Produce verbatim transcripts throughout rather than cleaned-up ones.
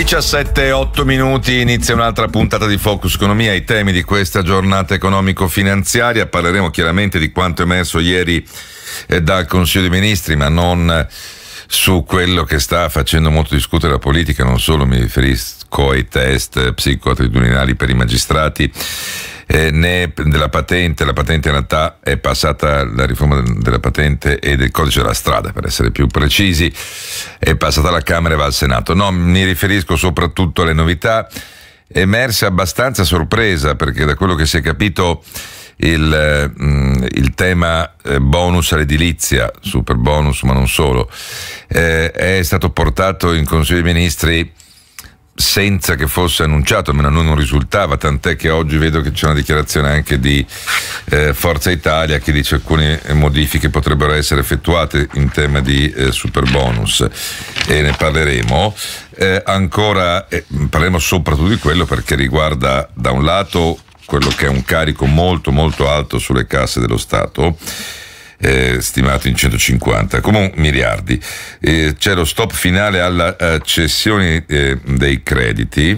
diciassette e otto minuti, inizia un'altra puntata di Focus Economia. I temi di questa giornata economico-finanziaria: parleremo chiaramente di quanto emerso ieri eh, dal Consiglio dei Ministri, ma non su quello che sta facendo molto discutere la politica. Non solo, mi riferisco ai test psicoattitudinali per i magistrati, eh, né della patente. La patente in realtà è passata, la riforma della patente e del codice della strada, per essere più precisi, è passata alla Camera e va al Senato. No, mi riferisco soprattutto alle novità emerse abbastanza a sorpresa, perché da quello che si è capito il, mh, il tema eh, bonus all'edilizia, super bonus ma non solo, eh, è stato portato in Consiglio dei Ministri senza che fosse annunciato, almeno a noi non risultava, tant'è che oggi vedo che c'è una dichiarazione anche di eh, Forza Italia che dice alcune modifiche potrebbero essere effettuate in tema di eh, super bonus, e ne parleremo. Eh, ancora eh, parleremo soprattutto di quello perché riguarda da un lato quello che è un carico molto molto alto sulle casse dello Stato, Eh, stimato in centocinquanta come miliardi. Eh, c'è lo stop finale alla uh, cessione eh, dei crediti.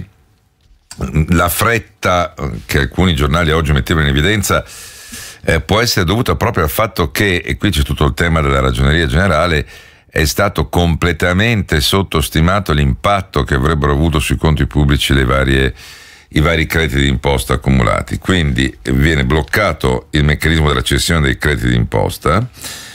La fretta che alcuni giornali oggi mettevano in evidenza eh, può essere dovuta proprio al fatto che, e qui c'è tutto il tema della Ragioneria Generale, è stato completamente sottostimato l'impatto che avrebbero avuto sui conti pubblici le varie i vari crediti d'imposta accumulati. Quindi viene bloccato il meccanismo della cessione dei crediti d'imposta,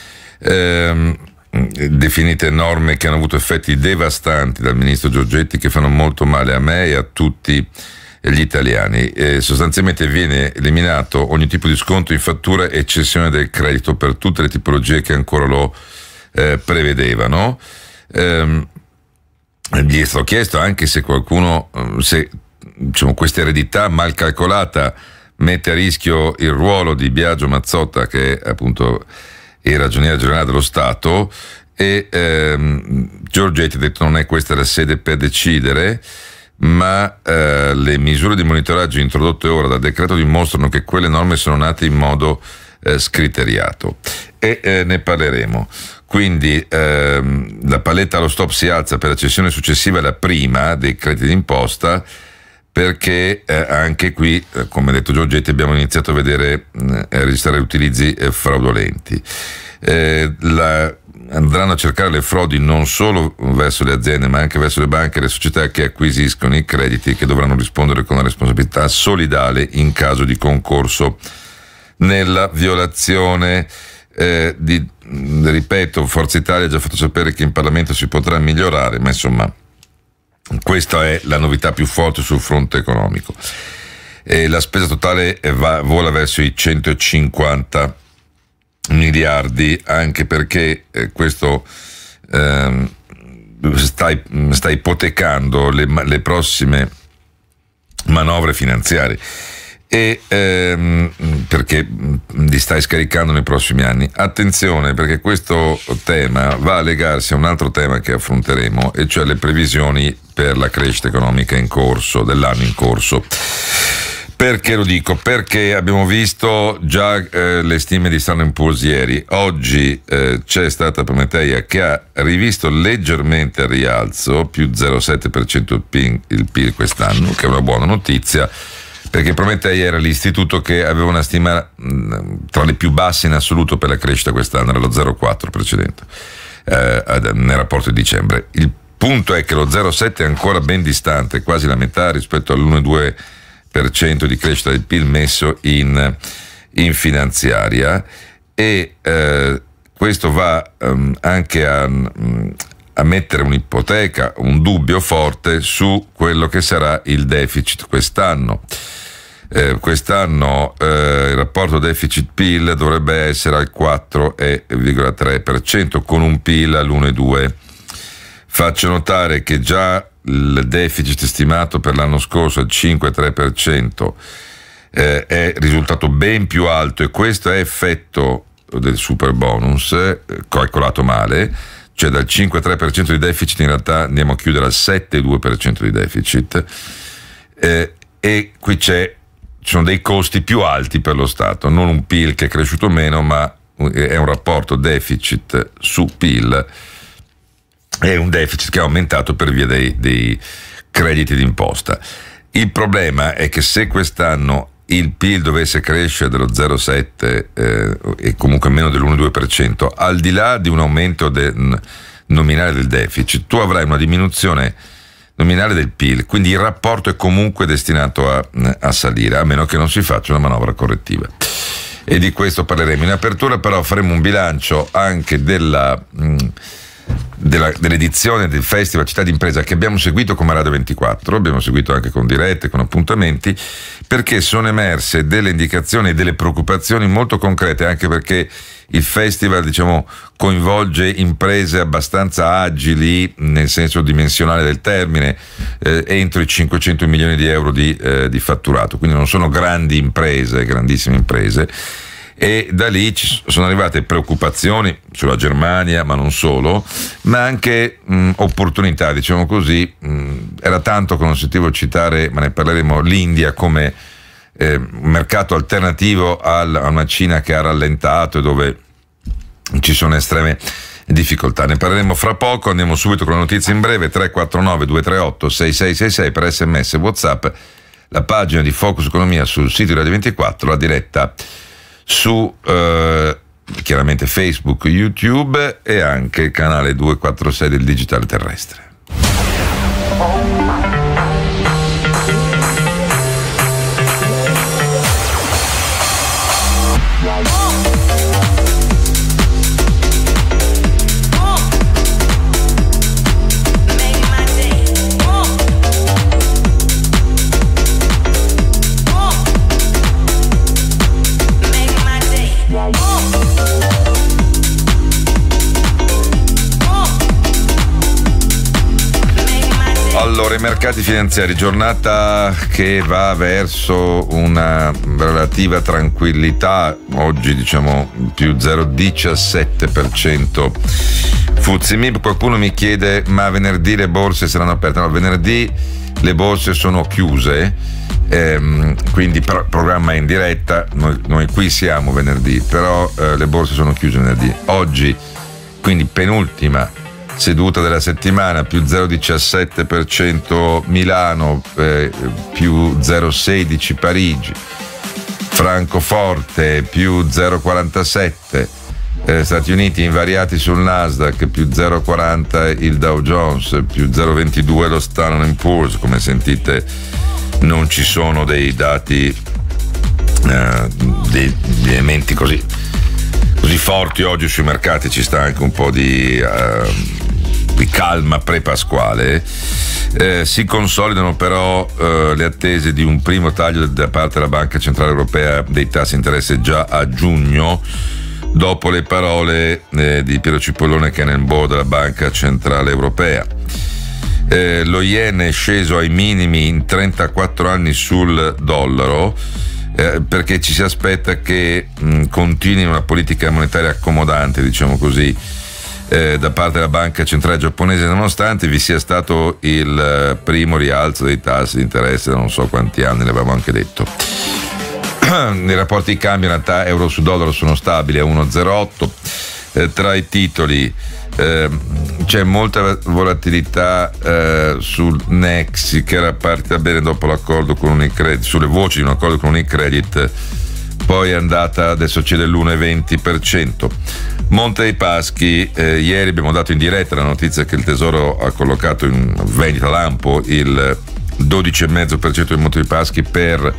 ehm, definite norme che hanno avuto effetti devastanti dal ministro Giorgetti, che fanno molto male a me e a tutti gli italiani. E sostanzialmente viene eliminato ogni tipo di sconto in fattura e cessione del credito per tutte le tipologie che ancora lo eh, prevedevano. Ehm, gli è stato chiesto anche se qualcuno, se diciamo, questa eredità mal calcolata mette a rischio il ruolo di Biagio Mazzotta, che è appunto il Ragioniere Generale dello Stato, e ehm, Giorgetti ha detto non è questa la sede per decidere, ma eh, le misure di monitoraggio introdotte ora dal decreto dimostrano che quelle norme sono nate in modo eh, scriteriato, e eh, ne parleremo. Quindi ehm, la paletta allo stop si alza per la cessione successiva alla prima dei crediti d'imposta, perché eh, anche qui, eh, come ha detto Giorgetti, abbiamo iniziato a vedere eh, a registrare utilizzi eh, fraudolenti. Eh, la, andranno a cercare le frodi non solo verso le aziende, ma anche verso le banche e le società che acquisiscono i crediti, che dovranno rispondere con una responsabilità solidale in caso di concorso nella violazione. Eh, di, ripeto, Forza Italia ha già fatto sapere che in Parlamento si potrà migliorare, ma insomma questa è la novità più forte sul fronte economico. E la spesa totale va, vola verso i centocinquanta miliardi, anche perché eh, questo eh, sta, sta ipotecando le, le prossime manovre finanziarie, e ehm, perché li stai scaricando nei prossimi anni. Attenzione, perché questo tema va a legarsi a un altro tema che affronteremo, e cioè le previsioni per la crescita economica in corso, dell'anno in corso. Perché lo dico? Perché abbiamo visto già eh, le stime di Standard and Poor's ieri. Oggi eh, c'è stata Prometeia che ha rivisto leggermente al rialzo, più zero virgola sette per cento il P I L, il P I L quest'anno, che è una buona notizia, perché Prometeia era l'istituto che aveva una stima mh, tra le più basse in assoluto per la crescita quest'anno, era lo zero virgola quattro precedente, eh, nel rapporto di dicembre. Il punto è che lo zero virgola sette è ancora ben distante, quasi la metà rispetto all'uno virgola due per cento di crescita del P I L messo in, in finanziaria, e eh, questo va um, anche a, um, a mettere un'ipoteca, un dubbio forte su quello che sarà il deficit quest'anno. Eh, quest'anno eh, il rapporto deficit-P I L dovrebbe essere al quattro virgola tre per cento con un P I L all'uno virgola due per cento. Faccio notare che già il deficit stimato per l'anno scorso al cinque virgola tre per cento eh, è risultato ben più alto, e questo è effetto del super bonus eh, calcolato male, cioè dal cinque virgola tre per cento di deficit in realtà andiamo a chiudere al sette virgola due per cento di deficit, eh, e qui c'è ci sono dei costi più alti per lo Stato, non un P I L che è cresciuto meno, ma è un rapporto deficit su P I L, è un deficit che è aumentato per via dei, dei crediti d'imposta. Il problema è che se quest'anno il P I L dovesse crescere dello zero virgola sette eh, e comunque meno dell'uno virgola due per cento, al di là di un aumento de, nominale del deficit, tu avrai una diminuzione nominale del P I L, quindi il rapporto è comunque destinato a, a salire, a meno che non si faccia una manovra correttiva. E di questo parleremo. In apertura però faremo un bilancio anche della... Mh, Della, dell'edizione del Festival Città d'Impresa che abbiamo seguito come Radio ventiquattro, abbiamo seguito anche con dirette, con appuntamenti, perché sono emerse delle indicazioni e delle preoccupazioni molto concrete, anche perché il festival, diciamo, coinvolge imprese abbastanza agili nel senso dimensionale del termine, eh, entro i cinquecento milioni di euro di, eh, di fatturato, quindi non sono grandi imprese, grandissime imprese. E da lì ci sono arrivate preoccupazioni sulla Germania, ma non solo, ma anche mh, opportunità, diciamo così. Mh, era tanto che non sentivo citare, ma ne parleremo, l'India come eh, mercato alternativo al, a una Cina che ha rallentato e dove ci sono estreme difficoltà. Ne parleremo fra poco, andiamo subito con la notizia in breve. Tre quattro nove due tre otto sei sei sei sei per sms e WhatsApp, la pagina di Focus Economia sul sito Radio ventiquattro, la diretta su eh, chiaramente Facebook, YouTube e anche il canale duecentoquarantasei del Digitale Terrestre. Allora, i mercati finanziari, giornata che va verso una relativa tranquillità, oggi diciamo più zero virgola diciassette per cento. F T S E M I B, qualcuno mi chiede ma venerdì le borse saranno aperte? No, venerdì le borse sono chiuse, ehm, quindi pro- programma in diretta, noi, noi qui siamo venerdì, però eh, le borse sono chiuse venerdì. Oggi, quindi penultima seduta della settimana, più zero virgola diciassette per cento Milano, eh, più zero virgola sedici Parigi, Francoforte più zero virgola quarantasette, eh, Stati Uniti invariati sul Nasdaq, più zero virgola quaranta il Dow Jones, più zero virgola ventidue lo Standard and Poor's. Come sentite non ci sono dei dati, eh, dei, dei elementi così così forti oggi sui mercati, ci sta anche un po' di, uh, di calma pre-pasquale. Eh, si consolidano però uh, le attese di un primo taglio da parte della Banca Centrale Europea dei tassi di interesse già a giugno, dopo le parole eh, di Piero Cipollone, che è nel board della Banca Centrale Europea. Eh, lo yen è sceso ai minimi in trentaquattro anni sul dollaro, Eh, perché ci si aspetta che mh, continui una politica monetaria accomodante, diciamo così, eh, da parte della Banca Centrale Giapponese, nonostante vi sia stato il eh, primo rialzo dei tassi di interesse da non so quanti anni, l'avevamo anche detto. I rapporti di cambio in realtà euro su dollaro sono stabili a uno virgola zero otto. Eh, tra i titoli eh, c'è molta volatilità eh, sul Nexi, che era partita bene dopo l'accordo con Unicredit, sulle voci di un accordo con Unicredit, poi è andata, adesso c'è dell'uno virgola venti per cento. Monte dei Paschi, eh, ieri abbiamo dato in diretta la notizia che il Tesoro ha collocato in vendita lampo il dodici virgola cinque per cento di Monte dei Paschi per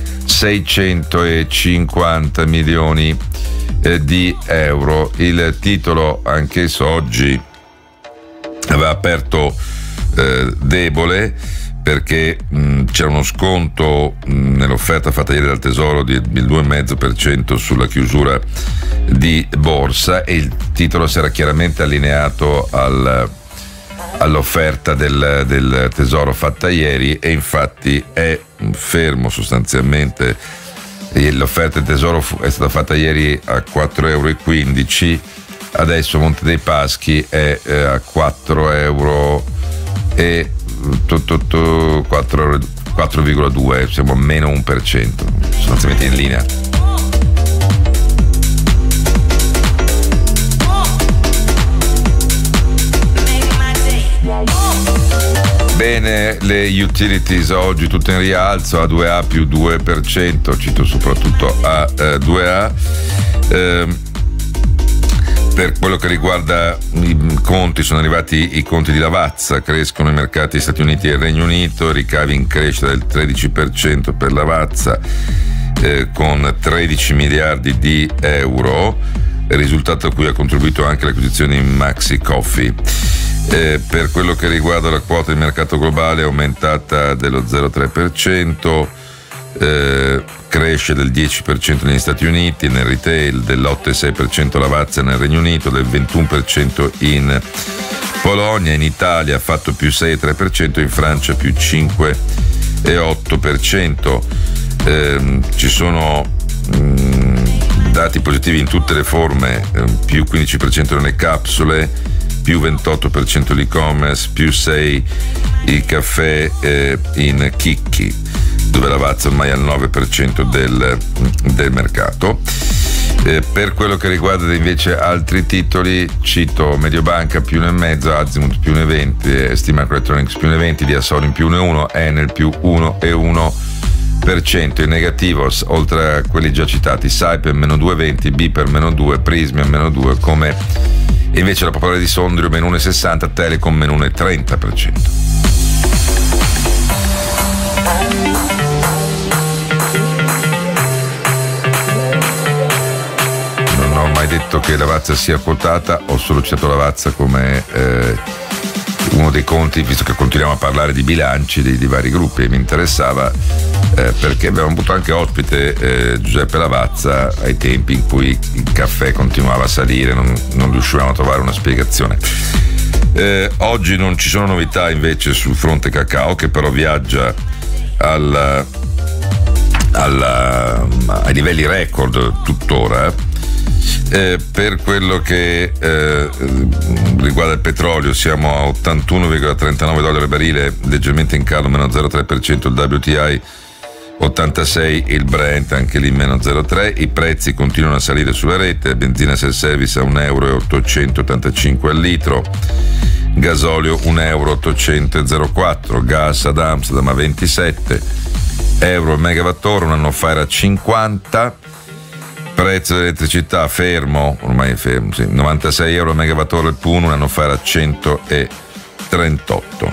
seicentocinquanta milioni eh, di euro. Il titolo anch'esso oggi aveva aperto eh, debole, perché mh, c'era uno sconto mh, nell'offerta fatta ieri dal Tesoro del due virgola cinque per cento sulla chiusura di borsa, e il titolo si era chiaramente allineato al all'offerta del, del Tesoro fatta ieri, e infatti è fermo sostanzialmente. L'offerta del Tesoro fu, è stata fatta ieri a quattro virgola quindici euro, adesso Monte dei Paschi è eh, a quattro euro e quattro virgola due, siamo a meno uno per cento, sostanzialmente in linea. Bene, le utilities oggi tutte in rialzo, A due A più due per cento, cito soprattutto A due A. Eh, per quello che riguarda i conti, sono arrivati i conti di Lavazza, crescono i mercati Stati Uniti e Regno Unito, ricavi in crescita del tredici per cento per Lavazza, eh, con tredici miliardi di euro, risultato a cui ha contribuito anche l'acquisizione di Maxi Coffee. Eh, per quello che riguarda la quota di mercato globale è aumentata dello zero virgola tre per cento, eh, cresce del dieci per cento negli Stati Uniti, nel retail dell'otto virgola sei per cento Lavazza nel Regno Unito, del ventuno per cento in Polonia, in Italia ha fatto più sei virgola tre per cento, in Francia più cinque virgola otto per cento. Eh, ci sono mh, dati positivi in tutte le forme, eh, più quindici per cento nelle capsule, più ventotto per cento l'e-commerce, più sei per cento il caffè eh, in chicchi, dove Lavazza ormai è al nove per cento del, del mercato. Eh, per quello che riguarda invece altri titoli, cito Mediobanca più uno virgola cinque, Azimut più uno virgola venti, Steam Electronics più uno virgola venti, Diasorin più uno virgola uno, Enel più uno virgola uno per cento. In negativo, oltre a quelli già citati, Saipem meno due virgola venti, Biper meno due, Prismia meno due, come invece la popolare di Sondrio meno uno virgola sessanta, Telecom meno uno virgola trenta per cento. Non ho mai detto che Lavazza sia quotata, ho solo citato Lavazza come eh, uno dei conti, visto che continuiamo a parlare di bilanci di, di vari gruppi, e mi interessava eh, perché abbiamo avuto anche ospite eh, Giuseppe Lavazza ai tempi in cui il caffè continuava a salire, non, non riuscivamo a trovare una spiegazione. Eh, oggi non ci sono novità invece sul fronte cacao, che però viaggia al, al, ai livelli record tuttora. Eh, per quello che eh, riguarda il petrolio, siamo a ottantuno virgola trentanove dollari al barile, leggermente in calo, meno zero virgola tre per cento il W T I, ottantasei il Brent, anche lì meno zero virgola tre. I prezzi continuano a salire sulla rete, benzina self-service a un euro e ottocentottantacinque al litro, gasolio un euro ottocento zero quattro, gas ad Amsterdam a ventisette euro al megawattora, un anno fa era cinquanta. Prezzo dell'elettricità fermo, ormai è fermo, sì, novantasei euro al megawattora il P U N, un anno fa era centotrentotto.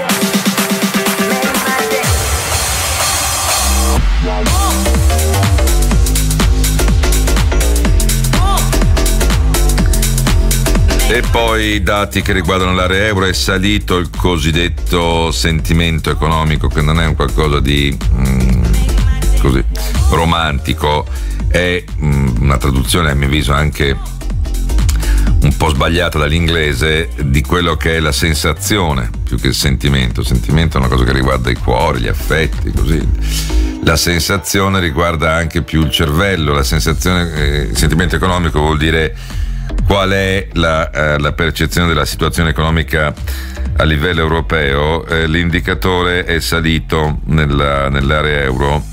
E poi i dati che riguardano l'area euro: è salito il cosiddetto sentimento economico, che non è un qualcosa di mm, così romantico, è mm, una traduzione a mio avviso anche un po' sbagliata dall'inglese di quello che è la sensazione più che il sentimento. Il sentimento è una cosa che riguarda i cuori, gli affetti, così. La sensazione riguarda anche più il cervello. La sensazione, eh, il sentimento economico vuol dire qual è la, eh, la percezione della situazione economica a livello europeo. Eh, l'indicatore è salito nella, nell'area euro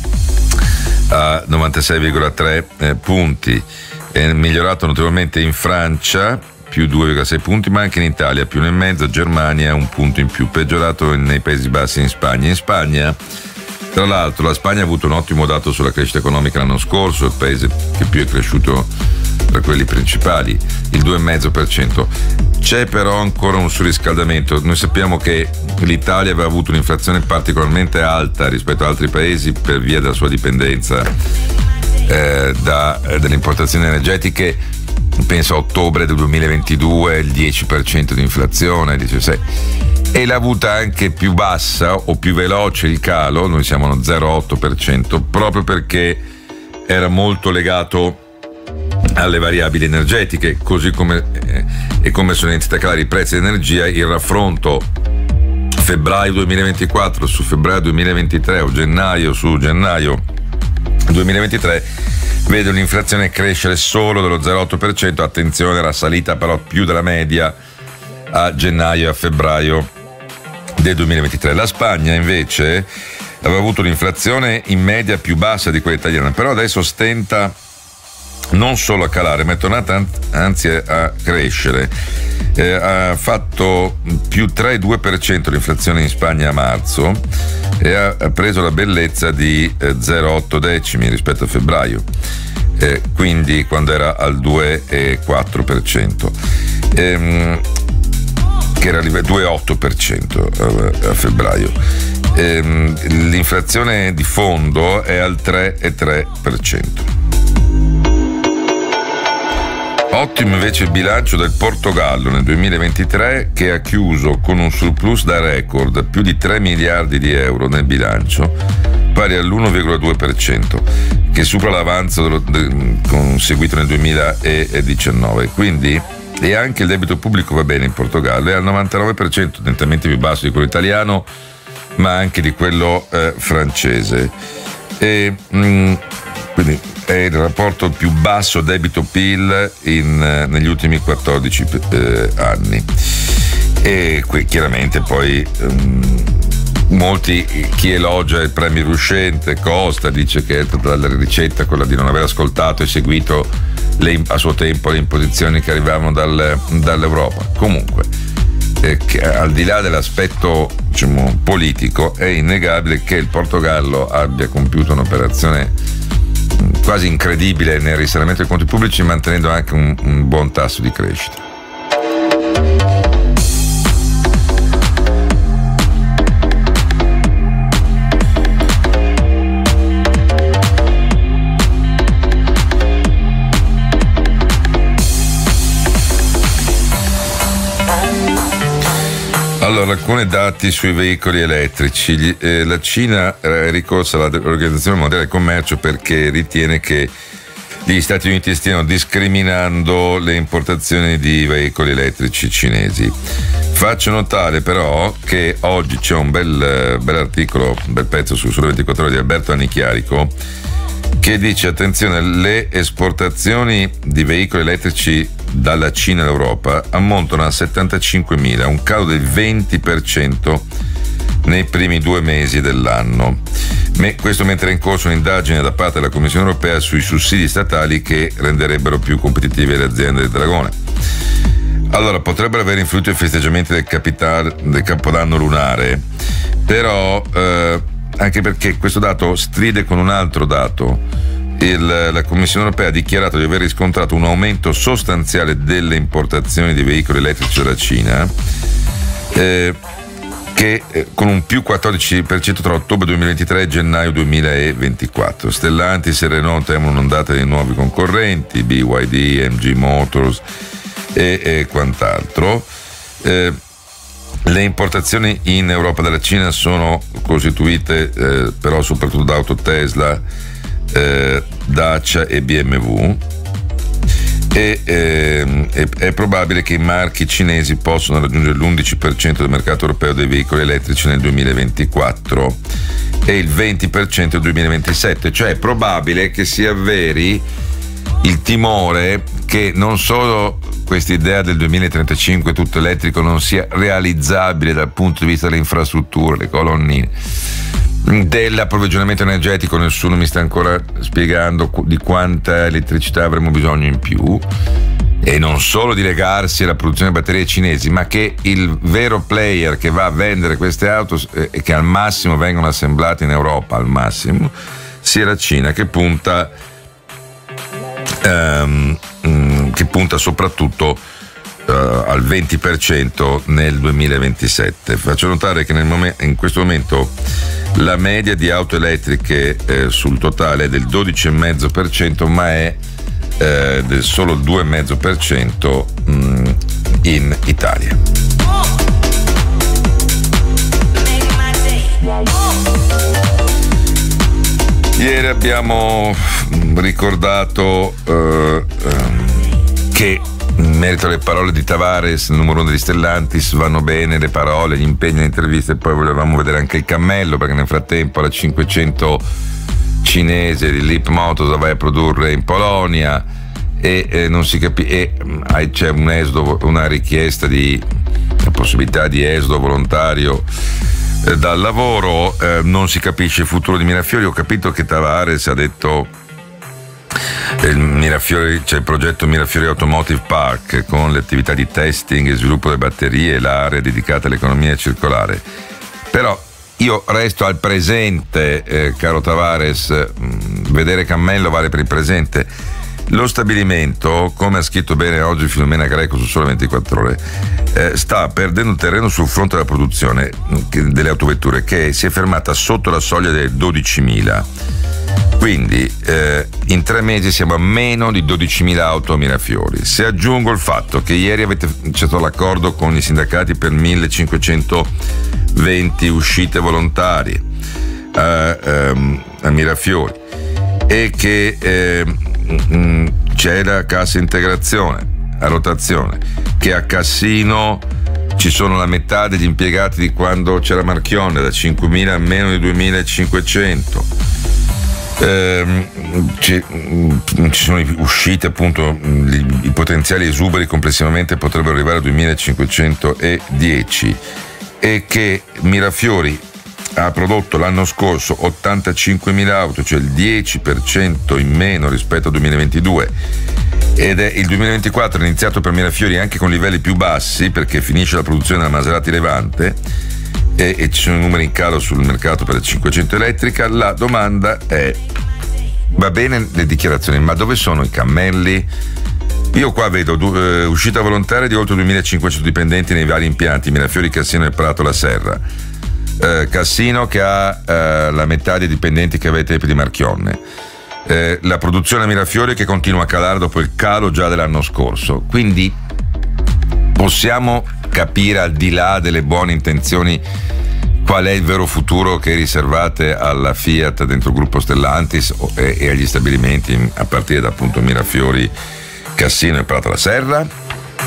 a novantasei virgola tre eh, punti, è migliorato notevolmente in Francia più due virgola sei punti, ma anche in Italia più uno e mezzo, Germania un punto in più, peggiorato nei Paesi Bassi e in Spagna. In Spagna, tra l'altro, la Spagna ha avuto un ottimo dato sulla crescita economica l'anno scorso, il paese che più è cresciuto tra quelli principali, il due virgola cinque per cento. C'è però ancora un surriscaldamento. Noi sappiamo che l'Italia aveva avuto un'inflazione particolarmente alta rispetto ad altri paesi per via della sua dipendenza eh, da, eh, dalle importazioni energetiche. Penso a ottobre del duemilaventidue, il dieci per cento di inflazione, diciassette, e l'ha avuta anche più bassa o più veloce il calo, noi siamo allo zero virgola otto per cento, proprio perché era molto legato alle variabili energetiche, così come eh, e come sono iniziati a calare i prezzi dell'energia. Il raffronto febbraio duemilaventiquattro su febbraio duemilaventitré o gennaio su gennaio duemilaventitré vede un'inflazione crescere solo dello zero virgola otto per cento. Attenzione, era salita però più della media a gennaio e a febbraio del duemilaventitré. La Spagna invece aveva avuto un'inflazione in media più bassa di quella italiana, però adesso stenta non solo a calare, ma è tornata anzi a crescere. Eh, ha fatto più tre virgola due per cento l'inflazione in Spagna a marzo e ha, ha preso la bellezza di eh, zero virgola otto decimi rispetto a febbraio, eh, quindi quando era al due virgola quattro per cento, ehm, che era due virgola otto per cento a, a febbraio. Ehm, l'inflazione di fondo è al tre virgola tre per cento. Ottimo invece il bilancio del Portogallo nel duemilaventitré, che ha chiuso con un surplus da record, più di tre miliardi di euro nel bilancio, pari all'uno virgola due per cento, che supera l'avanzo dello, de, conseguito nel duemiladiciannove. Quindi, e anche il debito pubblico va bene in Portogallo, è al novantanove per cento, nettamente più basso di quello italiano, ma anche di quello eh, francese. E, mh, quindi è il rapporto più basso debito-P I L in, eh, negli ultimi quattordici eh, anni. E qui chiaramente poi um, molti, chi elogia il premier uscente Costa dice che è tutta la ricetta quella di non aver ascoltato e seguito le, a suo tempo le imposizioni che arrivavano dal, dall'Europa. Comunque, eh, che, al di là dell'aspetto, diciamo, politico, è innegabile che il Portogallo abbia compiuto un'operazione quasi incredibile nel risanamento dei conti pubblici, mantenendo anche un, un buon tasso di crescita. Allora, alcuni dati sui veicoli elettrici. Eh, la Cina è ricorsa all'Organizzazione Mondiale del Commercio perché ritiene che gli Stati Uniti stiano discriminando le importazioni di veicoli elettrici cinesi. Faccio notare però che oggi c'è un bel, bel articolo, un bel pezzo su Sole ventiquattro Ore di Alberto Annichiarico, che dice: attenzione, le esportazioni di veicoli elettrici dalla Cina all'Europa ammontano a settantacinquemila, un calo del venti per cento nei primi due mesi dell'anno. Questo mentre è in corso un'indagine da parte della Commissione Europea sui sussidi statali che renderebbero più competitive le aziende del Dragone. Allora, potrebbero aver influito i festeggiamenti del, capital, del Capodanno lunare, però eh, anche perché questo dato stride con un altro dato. Il, la Commissione Europea ha dichiarato di aver riscontrato un aumento sostanziale delle importazioni di veicoli elettrici dalla Cina, eh, che eh, con un più quattordici per cento tra ottobre duemilaventitré e gennaio duemilaventiquattro. Stellantis e Renault temono un'ondata di nuovi concorrenti, B Y D, M G Motors e, e quant'altro. Eh, le importazioni in Europa dalla Cina sono costituite eh, però soprattutto da auto Tesla, Eh, Dacia e B M W, e eh, è, è probabile che i marchi cinesi possano raggiungere l'undici per cento del mercato europeo dei veicoli elettrici nel duemilaventiquattro e il venti per cento nel duemilaventisette, cioè è probabile che si avveri il timore che non solo questa idea del duemilatrentacinque tutto elettrico non sia realizzabile dal punto di vista delle infrastrutture, le colonnine, dell'approvvigionamento energetico. Nessuno mi sta ancora spiegando di quanta elettricità avremo bisogno in più, e non solo di legarsi alla produzione di batterie cinesi, ma che il vero player che va a vendere queste auto e eh, che al massimo vengono assemblate in Europa, al massimo, sia la Cina, che punta ehm, mh, che punta soprattutto Uh, al venti per cento nel duemilaventisette. Faccio notare che nel momen- in questo momento la media di auto elettriche eh, sul totale è del dodici virgola cinque per cento, ma è eh, del solo due virgola cinque per cento mh, in Italia. Ieri abbiamo ricordato uh, um, che in merito alle parole di Tavares, il numero uno di Stellantis, vanno bene le parole, gli impegni, le interviste, e poi volevamo vedere anche il cammello, perché nel frattempo la cinquecento cinese di Leap Motors la vai a produrre in Polonia e eh, non si capisce, e eh, c'è un esodo, una richiesta di la possibilità di esodo volontario eh, dal lavoro, eh, non si capisce il futuro di Mirafiori. Ho capito che Tavares ha detto il Mirafiori, c'è il progetto Mirafiori Automotive Park con le attività di testing e sviluppo delle batterie e l'area dedicata all'economia circolare. Però io resto al presente, eh, caro Tavares, mh, vedere cammello vale per il presente. Lo stabilimento, come ha scritto bene oggi Filomena Greco su Sole ventiquattro Ore, eh, sta perdendo terreno sul fronte della produzione delle autovetture, che si è fermata sotto la soglia dei dodicimila. Quindi eh, in tre mesi siamo a meno di dodicimila auto a Mirafiori. Se aggiungo il fatto che ieri avete accettato l'accordo con i sindacati per millecinquecentoventi uscite volontarie a, ehm, a Mirafiori e che eh, c'è la cassa integrazione a rotazione, che a Cassino ci sono la metà degli impiegati di quando c'era Marchionne, da cinquemila a meno di duemilacinquecento. Eh, ci, ci sono uscite, appunto, i, i potenziali esuberi complessivamente potrebbero arrivare a duemilacinquecentodieci, e che Mirafiori ha prodotto l'anno scorso ottantacinquemila auto, cioè il dieci per cento in meno rispetto al duemilaventidue, ed è il duemilaventiquattro è iniziato per Mirafiori anche con livelli più bassi, perché finisce la produzione della Maserati Levante e, e ci sono numeri in calo sul mercato per la cinquecento elettrica. La domanda è: va bene le dichiarazioni, ma dove sono i cammelli? Io qua vedo uh, uscita volontaria di oltre duemilacinquecento dipendenti nei vari impianti Mirafiori, Cassino e Prato la Serra. Uh, Cassino che ha uh, la metà dei dipendenti che aveva ai tempi di Marchionne. Uh, la produzione a Mirafiori che continua a calare dopo il calo già dell'anno scorso. Quindi possiamo capire, al di là delle buone intenzioni, qual è il vero futuro che riservate alla Fiat dentro il gruppo Stellantis e, e agli stabilimenti a partire da appunto Mirafiori, Cassino e Prato la Serra?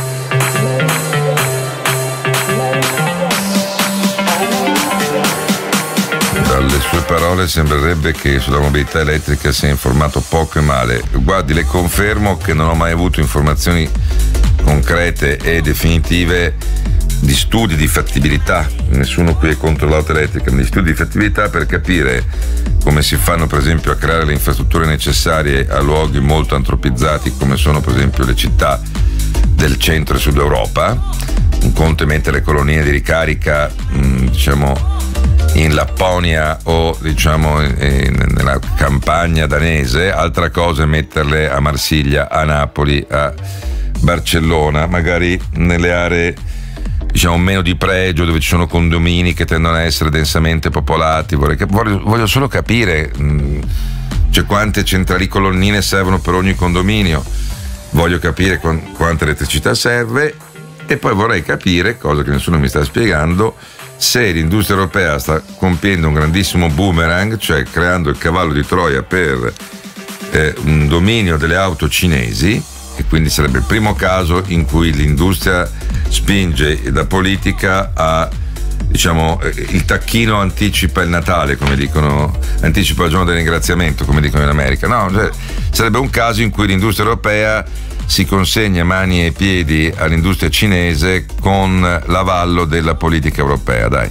Dalle sue parole sembrerebbe che sulla mobilità elettrica sia informato poco e male. Guardi, le confermo che non ho mai avuto informazioni concrete e definitive di studi di fattibilità. Nessuno qui è contro l'auto elettrica, ma di studi di fattibilità per capire come si fanno, per esempio, a creare le infrastrutture necessarie a luoghi molto antropizzati come sono per esempio le città del centro e sud Europa. Un conto è mettere le colonie di ricarica mh, diciamo in Lapponia o diciamo in, nella campagna danese, altra cosa è metterle a Marsiglia, a Napoli, a Barcellona, magari nelle aree diciamo meno di pregio, dove ci sono condomini che tendono a essere densamente popolati. Vorrei, voglio, voglio solo capire mh, cioè quante centrali colonnine servono per ogni condominio, voglio capire qu- quanta elettricità serve, e poi vorrei capire, cosa che nessuno mi sta spiegando, se l'industria europea sta compiendo un grandissimo boomerang, cioè creando il cavallo di Troia per eh, un dominio delle auto cinesi, e quindi sarebbe il primo caso in cui l'industria spinge la politica a, diciamo, il tacchino anticipa il Natale, come dicono, anticipa il giorno del ringraziamento, come dicono in America. No, cioè, sarebbe un caso in cui l'industria europea si consegna mani e piedi all'industria cinese con l'avallo della politica europea, dai.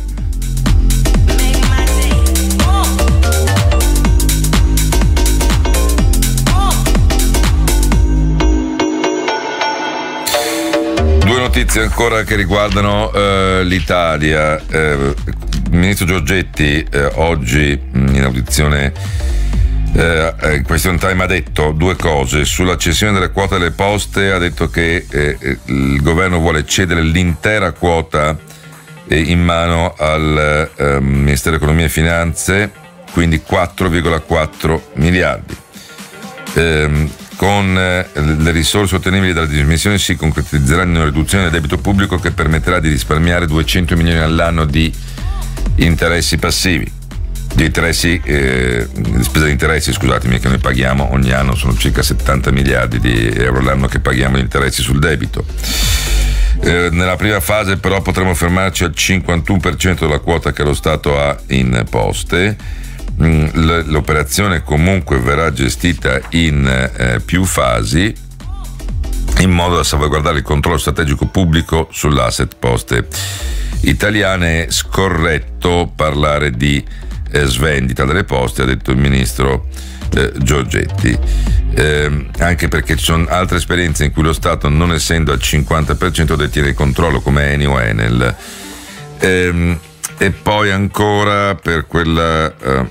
Due notizie ancora che riguardano eh, l'Italia. Eh, il ministro Giorgetti eh, oggi in audizione eh, in Question Time ha detto due cose. Sulla cessione delle quote delle poste ha detto che eh, il governo vuole cedere l'intera quota eh, in mano al eh, Ministero dell'Economia e Finanze, quindi quattro virgola quattro miliardi. Eh, Con le risorse ottenibili dalle dismissioni si concretizzeranno in una riduzione del debito pubblico che permetterà di risparmiare duecento milioni all'anno di interessi passivi, di interessi, eh, di spesa di interessi, scusatemi, che noi paghiamo ogni anno, sono circa settanta miliardi di euro l'anno che paghiamo di interessi sul debito. Eh, nella prima fase però potremo fermarci al cinquantuno per cento della quota che lo Stato ha in poste. L'operazione comunque verrà gestita in eh, più fasi, in modo da salvaguardare il controllo strategico pubblico sull'asset poste italiane. È scorretto parlare di eh, svendita delle poste, ha detto il ministro eh, Giorgetti, eh, anche perché ci sono altre esperienze in cui lo Stato, non essendo al cinquanta per cento, detiene il controllo, come Eni o Enel. Eh, e poi ancora per quella eh,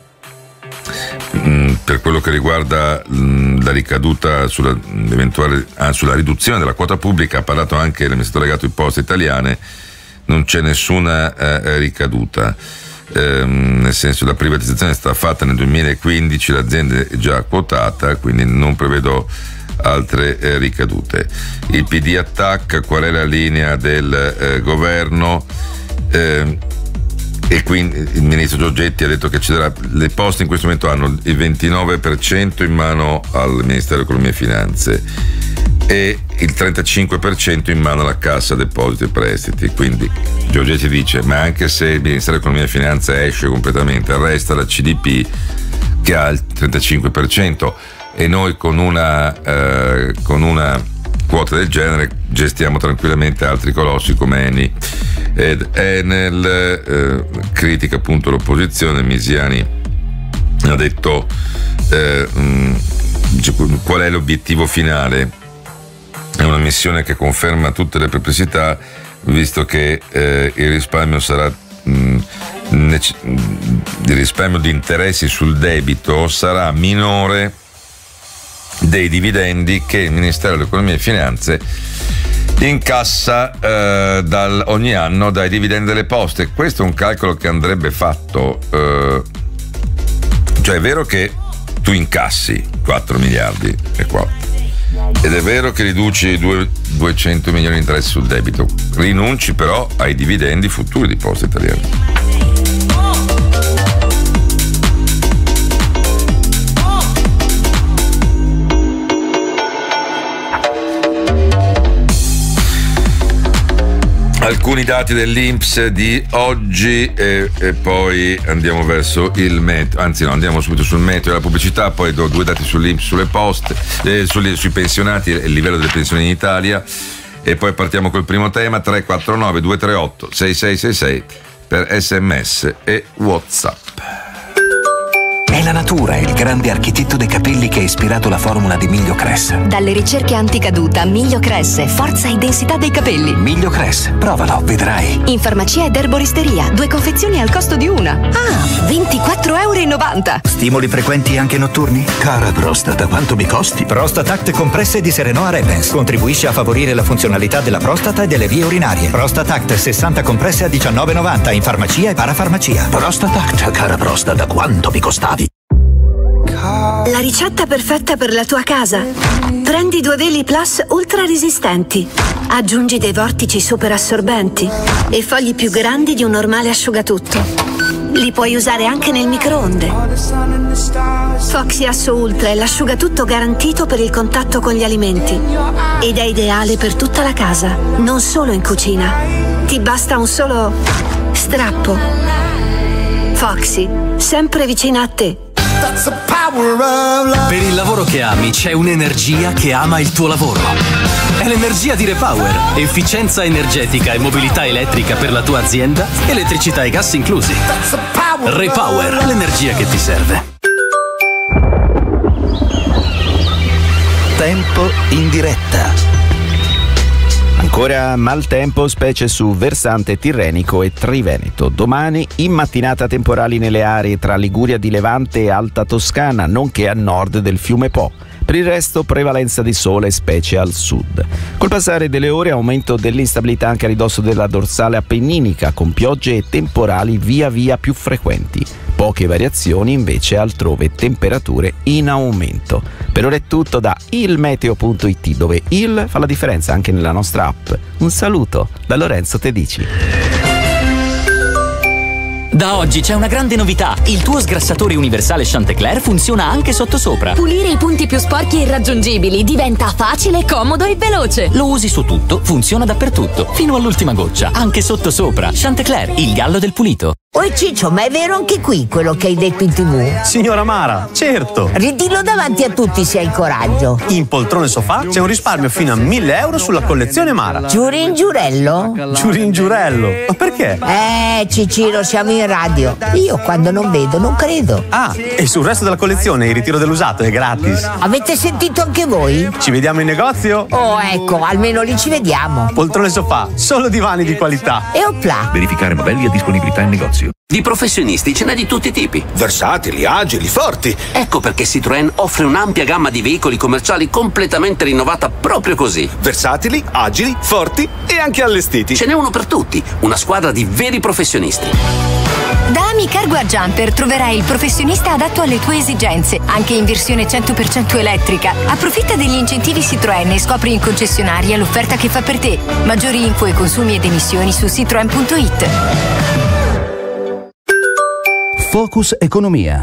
per quello che riguarda la ricaduta sulla, eventuale, ah, sulla riduzione della quota pubblica, ha parlato anche l'amministratore delegato di Poste Italiane, non c'è nessuna eh, ricaduta, eh, nel senso la privatizzazione è stata fatta nel duemilaquindici, l'azienda è già quotata, quindi non prevedo altre eh, ricadute. Il P D attacca, qual è la linea del eh, governo? Eh, E quindi il ministro Giorgetti ha detto che ci darà, le poste in questo momento hanno il ventinove per cento in mano al Ministero dell'Economia e Finanze e il trentacinque per cento in mano alla Cassa Depositi e Prestiti. Quindi Giorgetti dice: ma anche se il Ministero dell'Economia e Finanze esce completamente, resta la C D P che ha il trentacinque per cento, e noi con una eh, con una quota del genere gestiamo tranquillamente altri colossi come Eni ed Enel. Eh, critica appunto l'opposizione. Misiani ha detto eh, mh, qual è l'obiettivo finale. È una missione che conferma tutte le perplessità, visto che eh, il risparmio sarà mh, nece- il risparmio di interessi sul debito sarà minore dei dividendi che il Ministero dell'Economia e Finanze incassa eh, dal, ogni anno dai dividendi delle poste. Questo è un calcolo che andrebbe fatto, eh, cioè è vero che tu incassi quattro miliardi e quattro, ed è vero che riduci duecento milioni di interessi sul debito, rinunci però ai dividendi futuri di Poste Italiane. Alcuni dati dell'I N P S di oggi e, e poi andiamo verso il meteo, anzi no, andiamo subito sul meteo e la pubblicità, poi do due dati sull'I N P S, sulle poste, eh, sui, sui pensionati, il livello delle pensioni in Italia, e poi partiamo col primo tema. Tre quattro nove due tre otto sei sei sei sei per sms e WhatsApp. È la natura il grande architetto dei capelli che ha ispirato la formula di Miglio Cress. Dalle ricerche anticaduta, Miglio Cress, forza e densità dei capelli. Miglio Cress, provalo, vedrai. In farmacia ed erboristeria, due confezioni al costo di una. Ah, ventiquattro e novanta euro. Stimoli frequenti anche notturni? Cara prostata, quanto mi costi? Prostatact compresse di Serenoa Repens. Contribuisce a favorire la funzionalità della prostata e delle vie urinarie. Prostatact sessanta compresse a diciannove e novanta in farmacia e parafarmacia. Prostatact, cara prostata, quanto mi costavi? La ricetta perfetta per la tua casa. Prendi due veli Plus ultra resistenti, aggiungi dei vortici super assorbenti e fogli più grandi di un normale asciugatutto. Li puoi usare anche nel microonde. Foxy Asso Ultra è l'asciugatutto garantito per il contatto con gli alimenti ed è ideale per tutta la casa, non solo in cucina. Ti basta un solo strappo. Foxy, sempre vicina a te. Per il lavoro che ami c'è un'energia che ama il tuo lavoro. È l'energia di Repower. Efficienza energetica e mobilità elettrica per la tua azienda, elettricità e gas inclusi. Repower, l'energia che ti serve. Tempo in diretta. Ancora maltempo, specie su versante tirrenico e triveneto. Domani in mattinata temporali nelle aree tra Liguria di Levante e Alta Toscana, nonché a nord del fiume Po. Per il resto prevalenza di sole, specie al sud. Col passare delle ore aumento dell'instabilità anche a ridosso della dorsale appenninica, con piogge e temporali via via più frequenti. Poche variazioni invece altrove, temperature in aumento. Per ora è tutto da ilmeteo punto it, dove il fa la differenza anche nella nostra app. Un saluto da Lorenzo Tedici. Da oggi c'è una grande novità. Il tuo sgrassatore universale Chantecler funziona anche sottosopra. Pulire i punti più sporchi e irraggiungibili diventa facile, comodo e veloce. Lo usi su tutto, funziona dappertutto, fino all'ultima goccia, anche sottosopra. Chantecler, il gallo del pulito. Oi Ciccio, ma è vero anche qui quello che hai detto in tv? Signora Mara, certo! Ridillo davanti a tutti se hai il coraggio. In poltrone sofà c'è un risparmio fino a mille euro sulla collezione Mara. Giurin giurello? Giurin giurello? Ma perché? Eh, Cicino, siamo in radio. Io quando non vedo non credo. Ah, e sul resto della collezione il ritiro dell'usato è gratis. Avete sentito anche voi? Ci vediamo in negozio? Oh, ecco, almeno lì ci vediamo. Poltrone sofà, solo divani di qualità. E opla! Verificare modelli a disponibilità in negozio. Di professionisti ce n'è di tutti i tipi. Versatili, agili, forti. Ecco perché Citroën offre un'ampia gamma di veicoli commerciali completamente rinnovata proprio così. Versatili, agili, forti e anche allestiti. Ce n'è uno per tutti, una squadra di veri professionisti. Da Ami Cargo a Jumper troverai il professionista adatto alle tue esigenze, anche in versione cento per cento elettrica. Approfitta degli incentivi Citroën e scopri in concessionaria l'offerta che fa per te. Maggiori info e consumi ed emissioni su citroen punto it. Focus Economia.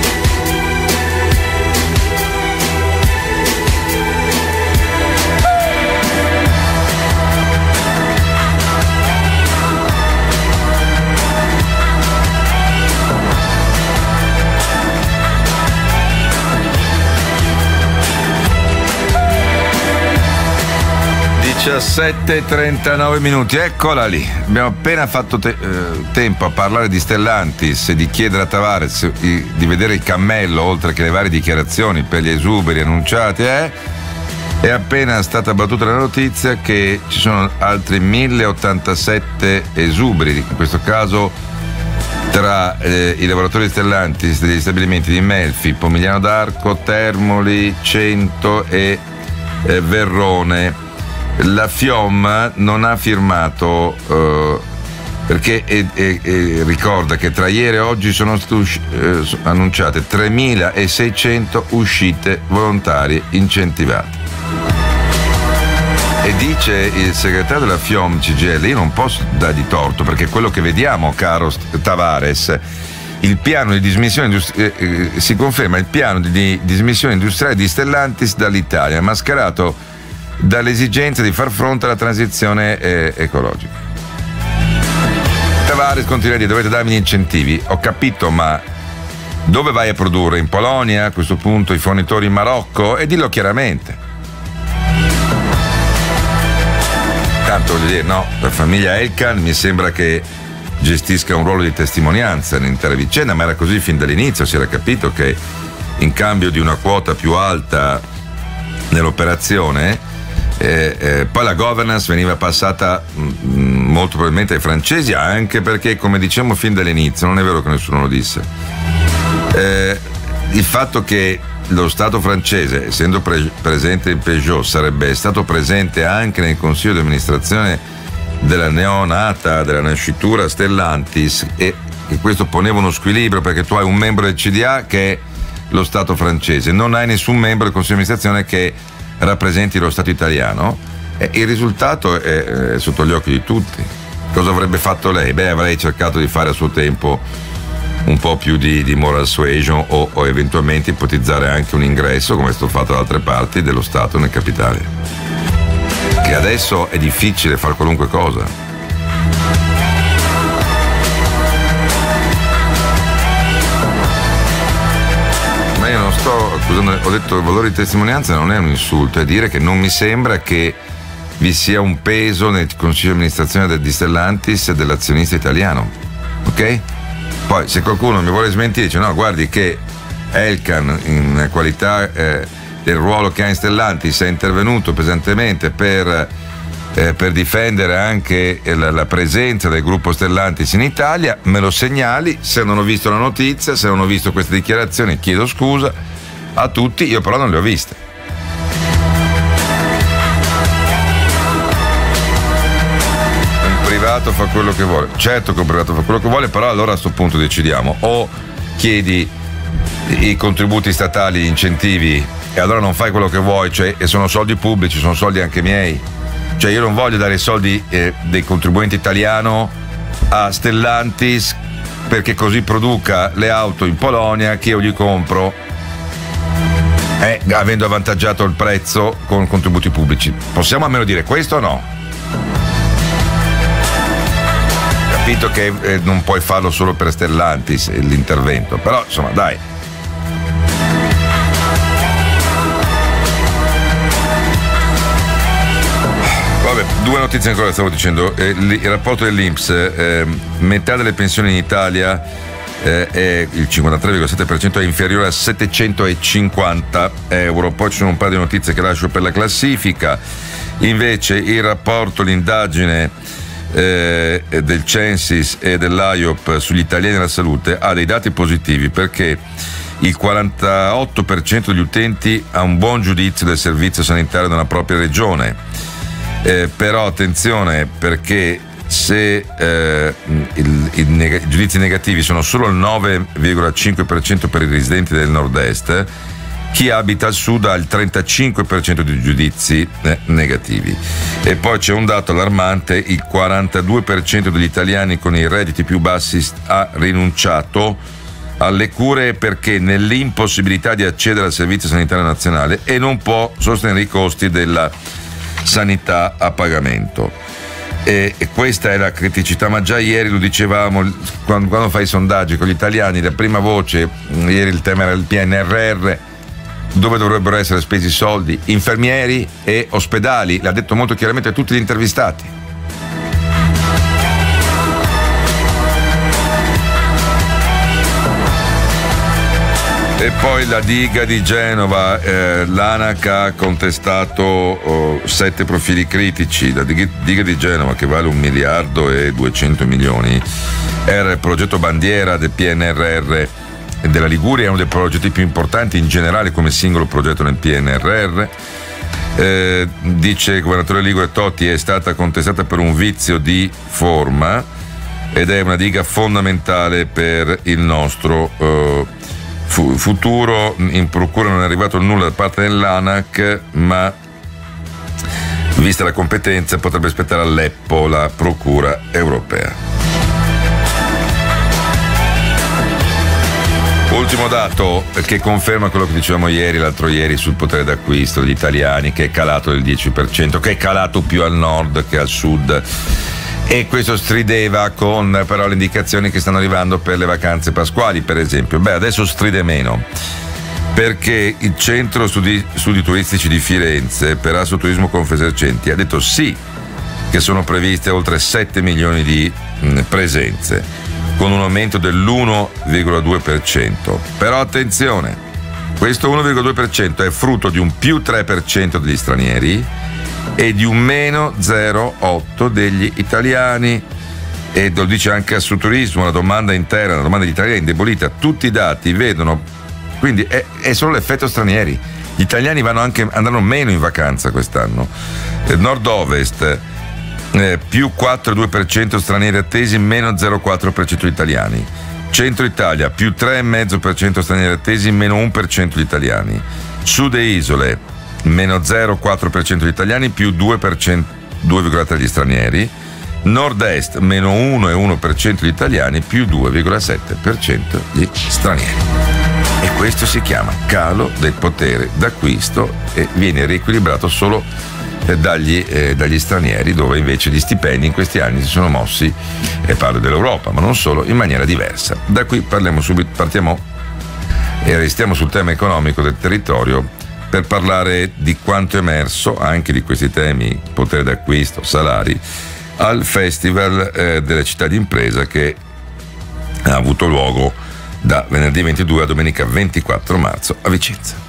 diciassette e trentanove minuti, eccola lì. Abbiamo appena fatto te- eh, tempo a parlare di Stellantis e di chiedere a Tavares di, di vedere il cammello, oltre che le varie dichiarazioni per gli esuberi annunciati. Eh? È appena stata battuta la notizia che ci sono altri mille ottantasette esuberi, in questo caso tra eh, i lavoratori di Stellantis degli stabilimenti di Melfi, Pomigliano d'Arco, Termoli, Cento e eh, Verrone. La FIOM non ha firmato eh, perché e, e, e ricorda che tra ieri e oggi sono state usci- eh, annunciate tremilaseicento uscite volontarie incentivate. E dice il segretario della FIOM C G I L, io non posso dargli torto perché quello che vediamo, caro Tavares, il piano di dismissione industri- eh, eh, si conferma il piano di, di dismissione industriale di Stellantis dall'Italia, mascherato dall'esigenza di far fronte alla transizione eh, ecologica. Tavares continua a dire: dovete darmi gli incentivi. Ho capito, ma dove vai a produrre? In Polonia? A questo punto i fornitori in Marocco? E dillo chiaramente. Tanto voglio dire, no, la famiglia Elkann mi sembra che gestisca un ruolo di testimonianza nell'intera vicenda, ma era così fin dall'inizio, si era capito che in cambio di una quota più alta nell'operazione Eh, eh, poi la governance veniva passata mh, molto probabilmente ai francesi, anche perché, come dicevamo fin dall'inizio, non è vero che nessuno lo disse, eh, il fatto che lo Stato francese, essendo pre- presente in Peugeot, sarebbe stato presente anche nel consiglio di amministrazione della neonata, della nascitura Stellantis, e che questo poneva uno squilibrio, perché tu hai un membro del C D A che è lo Stato francese, non hai nessun membro del consiglio di amministrazione che rappresenti lo Stato italiano, e il risultato è, è sotto gli occhi di tutti. Cosa avrebbe fatto lei? Beh, avrei cercato di fare a suo tempo un po' più di, di moral suasion o, o eventualmente ipotizzare anche un ingresso, come è stato fatto da altre parti, dello Stato nel capitale, che adesso è difficile fare qualunque cosa. Ma io non sto accusando, ho detto il valore di testimonianza non è un insulto, è dire che non mi sembra che vi sia un peso nel consiglio di amministrazione di Stellantis e dell'azionista italiano, ok? Poi se qualcuno mi vuole smentire, dice no, guardi che Elkann, in qualità eh, del ruolo che ha in Stellantis, è intervenuto pesantemente per, eh, per difendere anche la, la presenza del gruppo Stellantis in Italia, me lo segnali. Se non ho visto la notizia, se non ho visto queste dichiarazioni, chiedo scusa a tutti, io però non le ho viste. Privato fa quello che vuole, certo che un privato fa quello che vuole, però allora a questo punto decidiamo: o chiedi i contributi statali, gli incentivi, e allora non fai quello che vuoi, cioè, e sono soldi pubblici, sono soldi anche miei, cioè io non voglio dare i soldi eh, dei contribuenti italiano a Stellantis perché così produca le auto in Polonia che io gli compro eh, avendo avvantaggiato il prezzo con contributi pubblici. Possiamo almeno dire questo o no? capito che eh, non puoi farlo solo per Stellantis l'intervento, però insomma dai. Vabbè, due notizie ancora, stavo dicendo. Eh, il rapporto dell'I N P S, eh, metà delle pensioni in Italia, eh, è il cinquantatré virgola sette per cento è inferiore a settecentocinquanta euro. Poi ci sono un paio di notizie che lascio per la classifica. Invece il rapporto, l'indagine eh, del Censis e dell'A I O P sugli italiani della salute ha dei dati positivi, perché il quarantotto per cento degli utenti ha un buon giudizio del servizio sanitario della propria regione. Eh, però attenzione, perché se eh, il, il neg- i giudizi negativi sono solo il nove virgola cinque per cento per i residenti del nord-est, chi abita al sud ha il trentacinque per cento di giudizi eh, negativi. E poi c'è un dato allarmante: il quarantadue per cento degli italiani con i redditi più bassi ha rinunciato alle cure perché nell'impossibilità di accedere al servizio sanitario nazionale e non può sostenere i costi della sanità a pagamento. E, e questa è la criticità, ma già ieri lo dicevamo, quando, quando fai i sondaggi con gli italiani, la prima voce, ieri il tema era il P N R R, dove dovrebbero essere spesi i soldi? Infermieri e ospedali, l'ha detto molto chiaramente a tutti gli intervistati. E poi la diga di Genova, eh, l'ANAC ha contestato oh, sette profili critici. La diga, diga di Genova, che vale un miliardo e duecento milioni, era il progetto bandiera del P N R R della Liguria, è uno dei progetti più importanti in generale come singolo progetto nel P N R R. Eh, dice il governatore Ligure Totti, è stata contestata per un vizio di forma ed è una diga fondamentale per il nostro eh, futuro. In procura non è arrivato nulla da parte dell'ANAC, ma vista la competenza potrebbe aspettare all'Eppo, la procura europea. Ultimo dato che conferma quello che dicevamo ieri, l'altro ieri, sul potere d'acquisto degli italiani, che è calato del dieci per cento, che è calato più al nord che al sud. E questo strideva con però le indicazioni che stanno arrivando per le vacanze pasquali, per esempio. Beh, adesso stride meno, perché il Centro Studi, Studi Turistici di Firenze per Assoturismo Confesercenti ha detto sì, che sono previste oltre sette milioni di mh, presenze, con un aumento dell'uno virgola due per cento. Però attenzione, questo uno virgola due per cento è frutto di un più tre per cento degli stranieri e di un meno zero virgola otto degli italiani, e lo dice anche Assoturismo, la domanda interna, la domanda degli italiani è indebolita, tutti i dati vedono, quindi è, è solo l'effetto stranieri. Gli italiani vanno anche, andranno meno in vacanza quest'anno. Il nord-ovest eh, più quattro virgola due per cento stranieri attesi, meno zero virgola quattro per cento gli italiani. Centro Italia più tre virgola cinque per cento stranieri attesi, meno uno per cento gli italiani. Sud e isole meno zero virgola quattro per cento gli italiani, più due per cento, due virgola tre per cento gli stranieri. Nord-est meno uno virgola uno per cento gli italiani, più due virgola sette per cento gli stranieri. E questo si chiama calo del potere d'acquisto e viene riequilibrato solo eh, dagli, eh, dagli stranieri, dove invece gli stipendi in questi anni si sono mossi, e parlo dell'Europa, ma non solo, in maniera diversa. Da qui parliamo subito, partiamo e restiamo sul tema economico del territorio, per parlare di quanto emerso, anche di questi temi, potere d'acquisto, salari, al Festival eh, delle città d'impresa, che ha avuto luogo da venerdì ventidue a domenica ventiquattro marzo a Vicenza.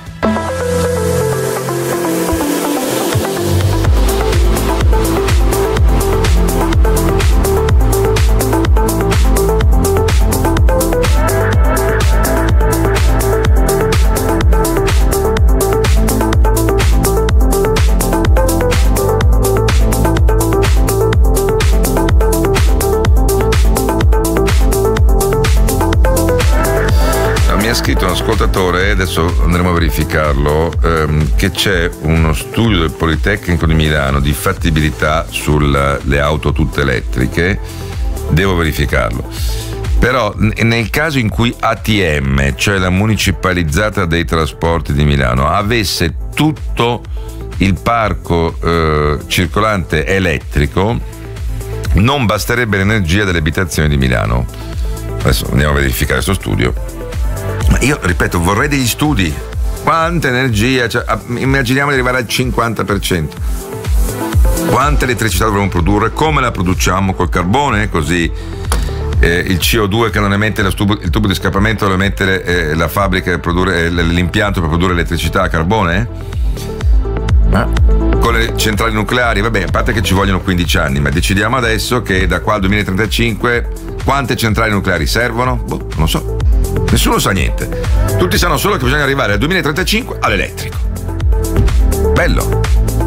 Un ascoltatore, adesso andremo a verificarlo, ehm, che c'è uno studio del Politecnico di Milano di fattibilità sulle auto tutte elettriche. Devo verificarlo. Però nel caso in cui A T M, cioè la municipalizzata dei trasporti di Milano, avesse tutto il parco eh, circolante elettrico, non basterebbe l'energia delle abitazioni di Milano. Adesso andiamo a verificare questo studio. Ma io ripeto, vorrei degli studi. Quanta energia, cioè, immaginiamo di arrivare al cinquanta per cento. Quanta elettricità dovremmo produrre? Come la produciamo? Col carbone? Così eh, il C O due che non emette lo tubo, il tubo di scappamento lo emette eh, la fabbrica per produrre eh, l'impianto per produrre elettricità a carbone? Ma con le centrali nucleari, vabbè, a parte che ci vogliono quindici anni, ma decidiamo adesso che da qua al duemilatrentacinque quante centrali nucleari servono? Boh, non lo so. Nessuno sa niente. Tutti sanno solo che bisogna arrivare al duemilatrentacinque all'elettrico. Bello.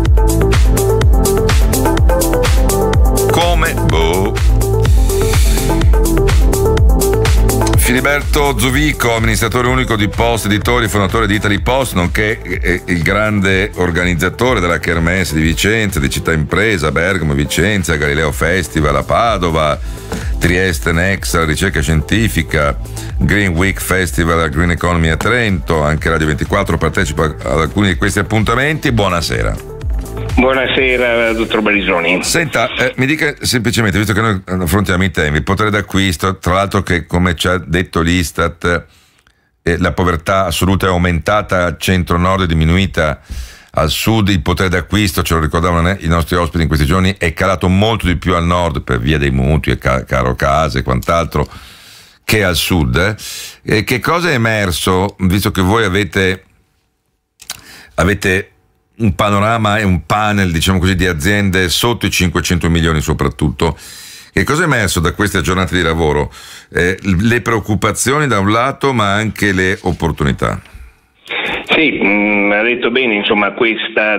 Come? Boh. Filiberto Zovico, amministratore unico di Post Editori, fondatore di Italy Post, nonché il grande organizzatore della Kermesse di Vicenza, di Città Impresa, Bergamo, Vicenza, Galileo Festival a Padova, Trieste Nexa, ricerca scientifica, Green Week Festival, Green Economy a Trento, anche Radio ventiquattro partecipa ad alcuni di questi appuntamenti. Buonasera. Buonasera, dottor Barisoni. Senta, eh, mi dica semplicemente, visto che noi affrontiamo i temi, il potere d'acquisto, tra l'altro che come ci ha detto l'Istat, eh, la povertà assoluta è aumentata al centro-nord e diminuita al sud, il potere d'acquisto, ce lo ricordavano i nostri ospiti in questi giorni, è calato molto di più al nord per via dei mutui e ca- caro case e quant'altro che al sud. Eh, che cosa è emerso, visto che voi avete avete un panorama e un panel, diciamo così, di aziende sotto i cinquecento milioni soprattutto. Che cosa è emerso da queste giornate di lavoro? Eh, le preoccupazioni da un lato, ma anche le opportunità. Sì, mh, ha detto bene, insomma, questa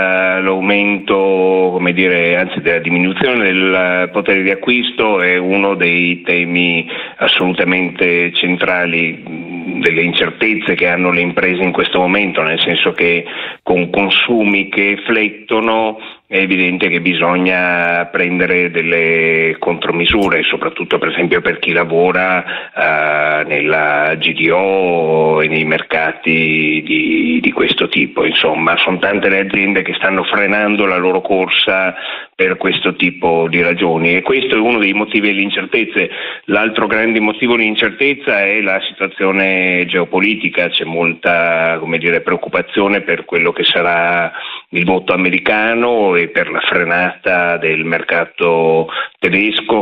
dell'aumento, come dire, anzi della diminuzione del potere di acquisto è uno dei temi assolutamente centrali, delle incertezze che hanno le imprese in questo momento, nel senso che con consumi che flettono è evidente che bisogna prendere delle contromisure, soprattutto per esempio per chi lavora eh, nella G D O e nei mercati di, di questo tipo. Insomma, sono tante le aziende che stanno frenando la loro corsa per questo tipo di ragioni, e questo è uno dei motivi delle incertezze. L'altro grande motivo di incertezza è la situazione geopolitica. C'è molta, come dire, preoccupazione per quello che sarà il voto americano e per la frenata del mercato tedesco,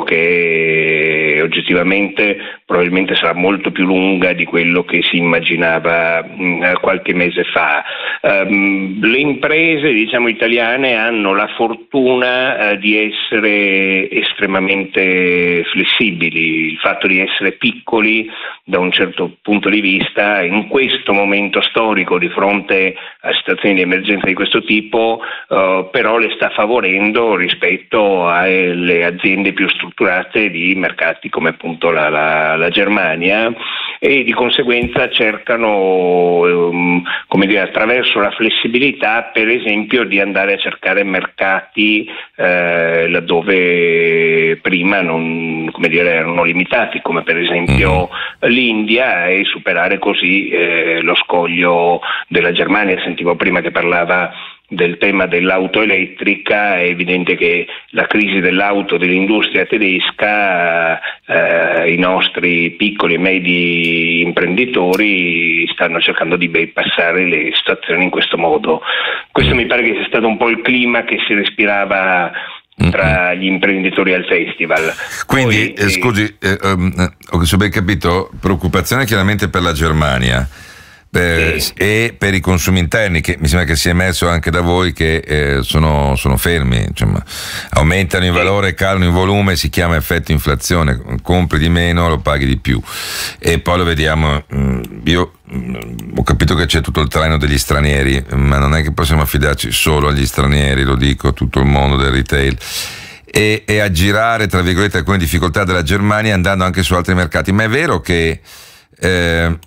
che oggettivamente probabilmente sarà molto più lunga di quello che si immaginava mh, qualche mese fa. Um, le imprese, diciamo, italiane hanno la fortuna uh, di essere estremamente flessibili. Il fatto di essere piccoli da un certo punto di vista in questo momento storico di fronte a situazioni di emergenza di questo tipo uh, però le sta favorendo rispetto alle aziende più strutturate di mercati come appunto la, la, la Germania, e di conseguenza cercano um, come dire, attraverso la flessibilità, per esempio, di andare a cercare mercati eh, laddove prima non, come dire, erano limitati, come per esempio l'India, e superare così eh, lo scoglio della Germania. Sentivo prima che parlava del tema dell'auto elettrica. È evidente che la crisi dell'auto dell'industria tedesca, eh, i nostri piccoli e medi imprenditori stanno cercando di bypassare le situazioni in questo modo. Questo mi pare che sia stato un po' il clima che si respirava tra gli imprenditori al festival. Quindi, Poi, eh, scusi, eh, um, ho ben capito, preoccupazione chiaramente per la Germania. Eh, sì. E per i consumi interni, che mi sembra che sia emerso anche da voi, che eh, sono, sono fermi, insomma, aumentano in valore, calano in volume, si chiama effetto inflazione, compri di meno, lo paghi di più, e poi lo vediamo. Io ho capito che c'è tutto il traino degli stranieri, ma non è che possiamo affidarci solo agli stranieri, lo dico a tutto il mondo del retail, e, e aggirare, tra virgolette, alcune difficoltà della Germania andando anche su altri mercati. Ma è vero che eh,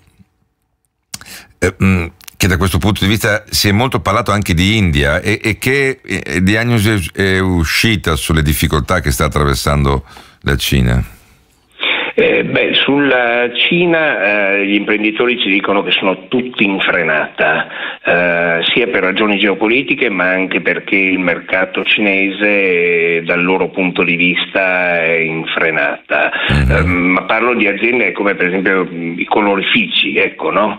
che da questo punto di vista si è molto parlato anche di India, e, e che eh, diagnosi è uscita sulle difficoltà che sta attraversando la Cina? Eh, beh, sulla Cina eh, gli imprenditori ci dicono che sono tutti in frenata, eh, sia per ragioni geopolitiche ma anche perché il mercato cinese eh, dal loro punto di vista è in frenata. Mm-hmm. Eh, ma parlo di aziende come per esempio i colorifici, ecco, no?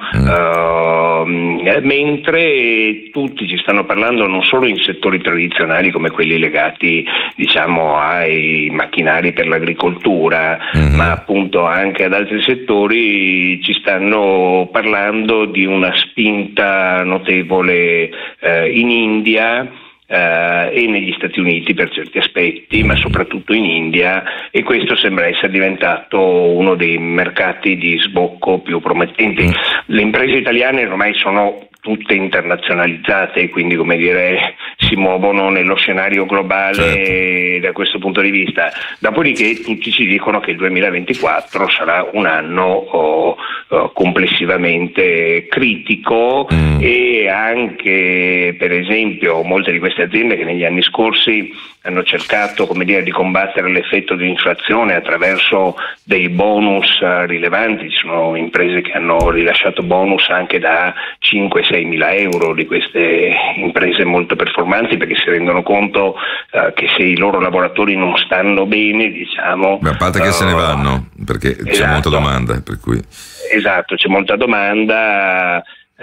Mm. Uh, mentre tutti ci stanno parlando non solo in settori tradizionali come quelli legati, diciamo, ai macchinari per l'agricoltura, mm-hmm. ma appunto anche ad altri settori ci stanno parlando di una spinta notevole eh, in India eh, e negli Stati Uniti per certi aspetti, ma soprattutto in India, e questo sembra essere diventato uno dei mercati di sbocco più promettenti. Mm. Le imprese italiane ormai sono tutte internazionalizzate, quindi come dire si muovono nello scenario globale, certo. Da questo punto di vista. Dopodiché tutti ci dicono che il duemilaventiquattro sarà un anno oh, oh, complessivamente critico, mm. e anche per esempio molte di queste aziende che negli anni scorsi hanno cercato, come dire, di combattere l'effetto di inflazione attraverso dei bonus uh, rilevanti. Ci sono imprese che hanno rilasciato bonus anche da cinque sei mila euro, di queste imprese molto performanti, perché si rendono conto uh, che se i loro lavoratori non stanno bene, diciamo... Beh, a parte che uh, se ne vanno, perché esatto. C'è molta domanda, per cui... Esatto, c'è molta domanda uh,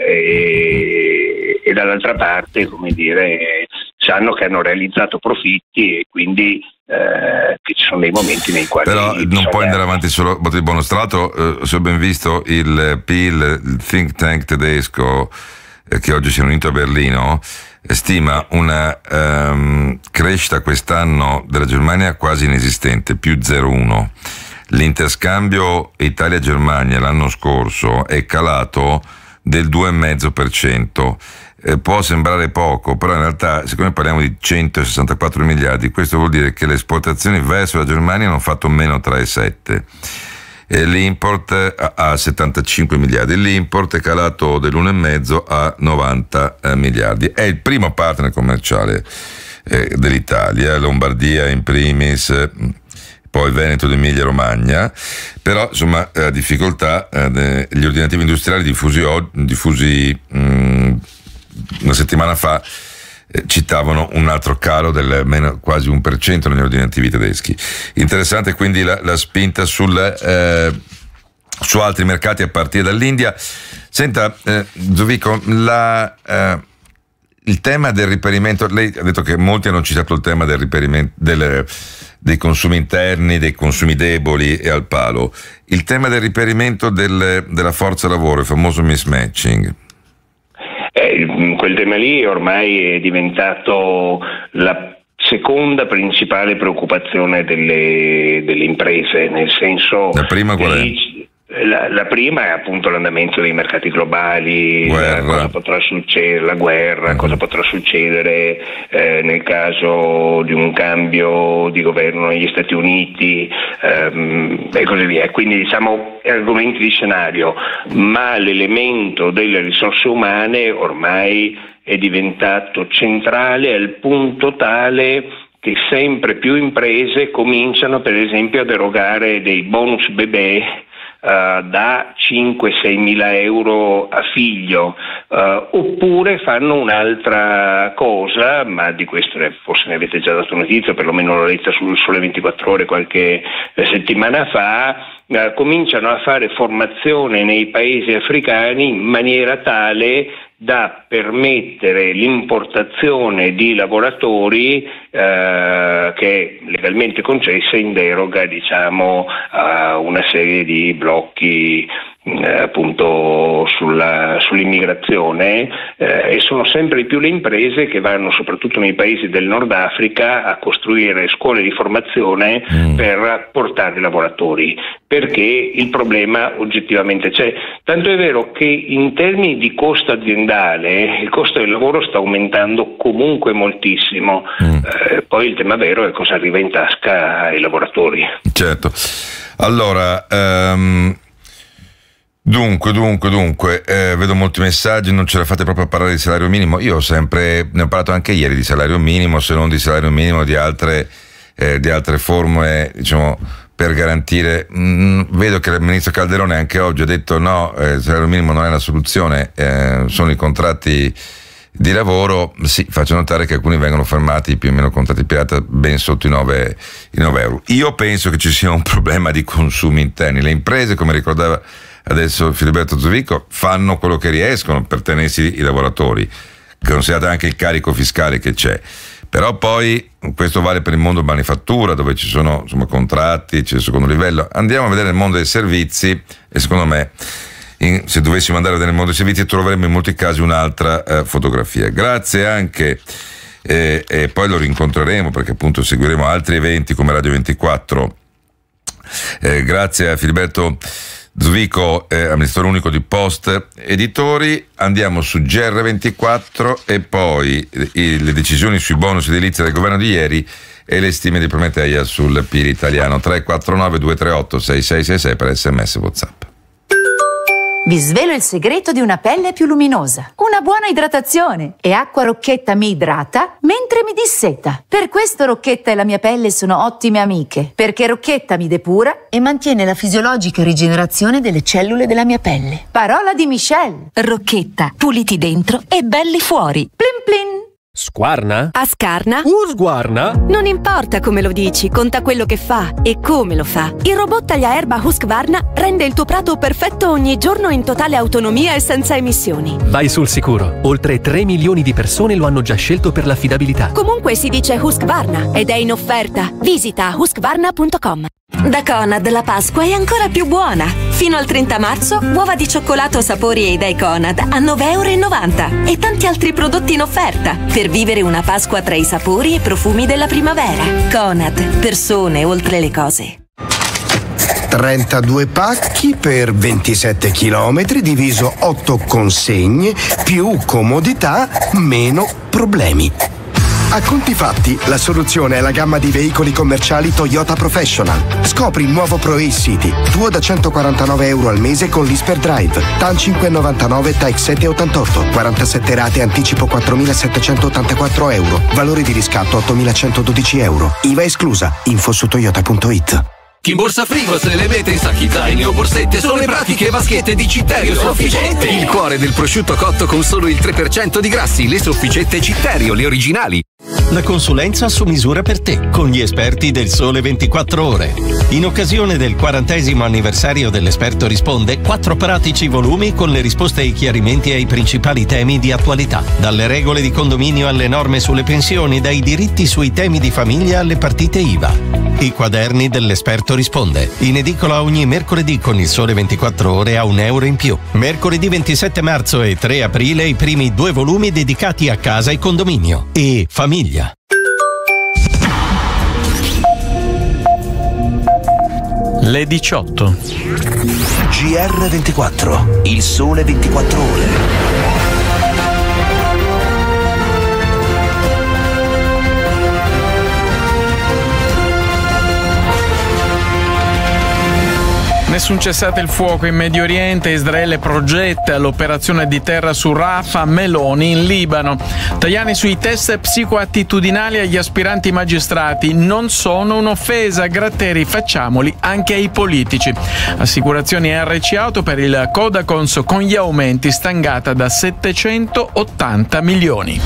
e, e dall'altra parte, come dire, sanno che hanno realizzato profitti e quindi eh, che ci sono dei momenti nei quali... Però non puoi andare avanti solo di bonus. Tra l'altro, eh, se ho ben visto, il P I L, il think tank tedesco, eh, che oggi si è riunito a Berlino, stima una um, crescita quest'anno della Germania quasi inesistente, più zero virgola uno. L'interscambio Italia-Germania l'anno scorso è calato del due virgola cinque per cento. Eh, può sembrare poco, però in realtà siccome parliamo di centosessantaquattro miliardi, questo vuol dire che le esportazioni verso la Germania hanno fatto meno tre virgola sette e l'import a, a settantacinque miliardi, l'import è calato dell'uno virgola cinque a novanta eh, miliardi. È il primo partner commerciale eh, dell'Italia, Lombardia in primis, eh, poi Veneto ed Emilia Romagna, però insomma eh, difficoltà, eh, gli ordinativi industriali diffusi, diffusi mh, una settimana fa eh, citavano un altro calo del meno quasi un per cento negli ordinativi tedeschi. Interessante quindi la, la spinta sul, eh, su altri mercati a partire dall'India. Senta, eh, Zovico, la, eh, il tema del riperimento, lei ha detto che molti hanno citato il tema del riperimento del, dei consumi interni, dei consumi deboli e al palo. Il tema del riperimento del, della forza lavoro, il famoso mismatching. Eh, quel tema lì ormai è diventato la seconda principale preoccupazione delle, delle imprese, nel senso... La prima qual è? La, la prima è appunto l'andamento dei mercati globali, la, cosa potrà succedere, la guerra, mm. cosa potrà succedere eh, nel caso di un cambio di governo negli Stati Uniti ehm, e così via. Quindi diciamo argomenti di scenario, ma l'elemento delle risorse umane ormai è diventato centrale al punto tale che sempre più imprese cominciano per esempio ad erogare dei bonus bebè Uh, da cinque sei mila euro a figlio, uh, oppure fanno un'altra cosa, ma di questo forse ne avete già dato notizia, perlomeno l'ho letta sul Sole ventiquattro Ore qualche eh, settimana fa, uh, cominciano a fare formazione nei paesi africani in maniera tale da permettere l'importazione di lavoratori eh, che è legalmente concessa in deroga, diciamo, a una serie di blocchi eh, appunto sulla, sull'immigrazione eh, e sono sempre di più le imprese che vanno soprattutto nei paesi del Nord Africa a costruire scuole di formazione mm. per portare lavoratori, perché il problema oggettivamente c'è. Tanto è vero che in termini di costo aziendale il costo del lavoro sta aumentando comunque moltissimo, mm. eh, poi il tema vero è cosa arriva in tasca ai lavoratori. Certo. Allora, um... Dunque, dunque, dunque, eh, vedo molti messaggi, non ce la fate proprio a parlare di salario minimo. Io ho sempre, ne ho parlato anche ieri di salario minimo, se non di salario minimo, di altre eh, di altre formule, diciamo, per garantire. Mh, vedo che il ministro Calderone anche oggi ha detto no, eh, il salario minimo non è la soluzione, eh, sono i contratti di lavoro. Sì, faccio notare che alcuni vengono fermati, più o meno contratti pirata, ben sotto i nove euro. Io penso che ci sia un problema di consumi interni. Le imprese, come ricordava adesso Filiberto Zovico, fanno quello che riescono per tenersi i lavoratori, considerate anche il carico fiscale che c'è. Però poi questo vale per il mondo manifattura, dove ci sono, insomma, contratti, c'è il secondo livello. Andiamo a vedere il mondo dei servizi e secondo me, in, se dovessimo andare a vedere il mondo dei servizi, troveremmo in molti casi un'altra eh, fotografia. Grazie anche, eh, e poi lo rincontreremo perché appunto seguiremo altri eventi come Radio ventiquattro. Eh, grazie a Filiberto Zovico, eh, amministratore unico di Post Editori. Andiamo su G R ventiquattro e poi eh, le decisioni sui bonus edilizi del governo di ieri e le stime di Prometeia sul P I L italiano. Tre quattro nove due tre otto sei sei sei sei per sms WhatsApp. Vi svelo il segreto di una pelle più luminosa. Una buona idratazione. E Acqua Rocchetta mi idrata mentre mi disseta. Per questo Rocchetta e la mia pelle sono ottime amiche. Perché Rocchetta mi depura e mantiene la fisiologica rigenerazione delle cellule della mia pelle. Parola di Michelle. Rocchetta, puliti dentro e belli fuori. Plin plin. Squarna? Ascarna? Husqvarna? Non importa come lo dici, conta quello che fa e come lo fa. Il robot tagliaerba Husqvarna rende il tuo prato perfetto ogni giorno in totale autonomia e senza emissioni. Vai sul sicuro. Oltre tre milioni di persone lo hanno già scelto per l'affidabilità. Comunque si dice Husqvarna ed è in offerta. Visita husqvarna punto com. Da Conad la Pasqua è ancora più buona. Fino al trenta marzo, uova di cioccolato sapori e idee Conad a nove e novanta euro e tanti altri prodotti in offerta per vivere una Pasqua tra i sapori e profumi della primavera. Conad, persone oltre le cose. trentadue pacchi per ventisette chilometri diviso otto consegne, più comodità, meno problemi. A conti fatti, la soluzione è la gamma di veicoli commerciali Toyota Professional. Scopri il nuovo Pro-Ace City, tuo da centoquarantanove euro al mese con l'I S P E R Drive, T A N cinque e novantanove, T A X sette e ottantotto, quarantasette rate, anticipo quattromilasettecentottantaquattro euro, valore di riscatto ottomilacentododici euro, I V A esclusa, info su toyota punto it. Chi in borsa Frigos le mette in sacchi, zaini o borsette sono le pratiche vaschette di Citterio Sofficette. Il cuore del prosciutto cotto con solo il tre per cento di grassi, le sofficette Citterio, le originali. La consulenza su misura per te, con gli esperti del Sole ventiquattro Ore. In occasione del quarantesimo anniversario dell'Esperto Risponde, quattro pratici volumi con le risposte e i chiarimenti ai principali temi di attualità. Dalle regole di condominio alle norme sulle pensioni, dai diritti sui temi di famiglia alle partite I V A. I quaderni dell'Esperto Risponde. In edicola ogni mercoledì con il Sole ventiquattro Ore a un euro in più. Mercoledì ventisette marzo e tre aprile i primi due volumi dedicati a casa e condominio. E famiglia. Le diciotto. G R ventiquattro. Il Sole ventiquattro Ore. Nessun cessate il fuoco in Medio Oriente, Israele progetta l'operazione di terra su Rafah, Meloni in Libano. Tajani sui test psicoattitudinali agli aspiranti magistrati. Non sono un'offesa, Gratteri facciamoli anche ai politici. Assicurazioni R C Auto per il Codacons con gli aumenti stangata da settecentottanta milioni.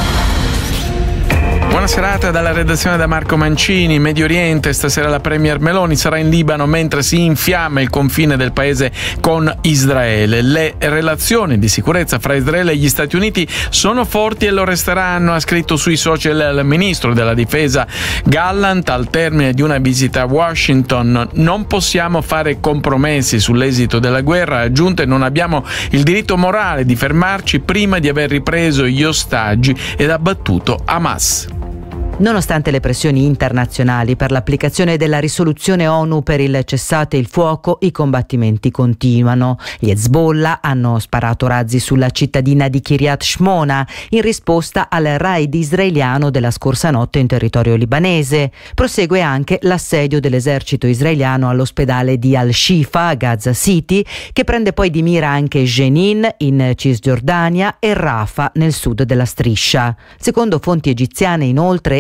Buona serata dalla redazione da Marco Mancini. Medio Oriente, stasera la premier Meloni sarà in Libano mentre si infiamma il confine del paese con Israele. Le relazioni di sicurezza fra Israele e gli Stati Uniti sono forti e lo resteranno, ha scritto sui social il ministro della difesa Gallant al termine di una visita a Washington. Non possiamo fare compromessi sull'esito della guerra, ha aggiunto, e non abbiamo il diritto morale di fermarci prima di aver ripreso gli ostaggi ed abbattuto Hamas. Nonostante le pressioni internazionali per l'applicazione della risoluzione ONU per il cessate il fuoco, i combattimenti continuano. Gli Hezbollah hanno sparato razzi sulla cittadina di Kiryat Shmona in risposta al raid israeliano della scorsa notte in territorio libanese. Prosegue anche l'assedio dell'esercito israeliano all'ospedale di Al-Shifa a Gaza City, che prende poi di mira anche Jenin in Cisgiordania e Rafah nel sud della striscia. Secondo fonti egiziane, inoltre,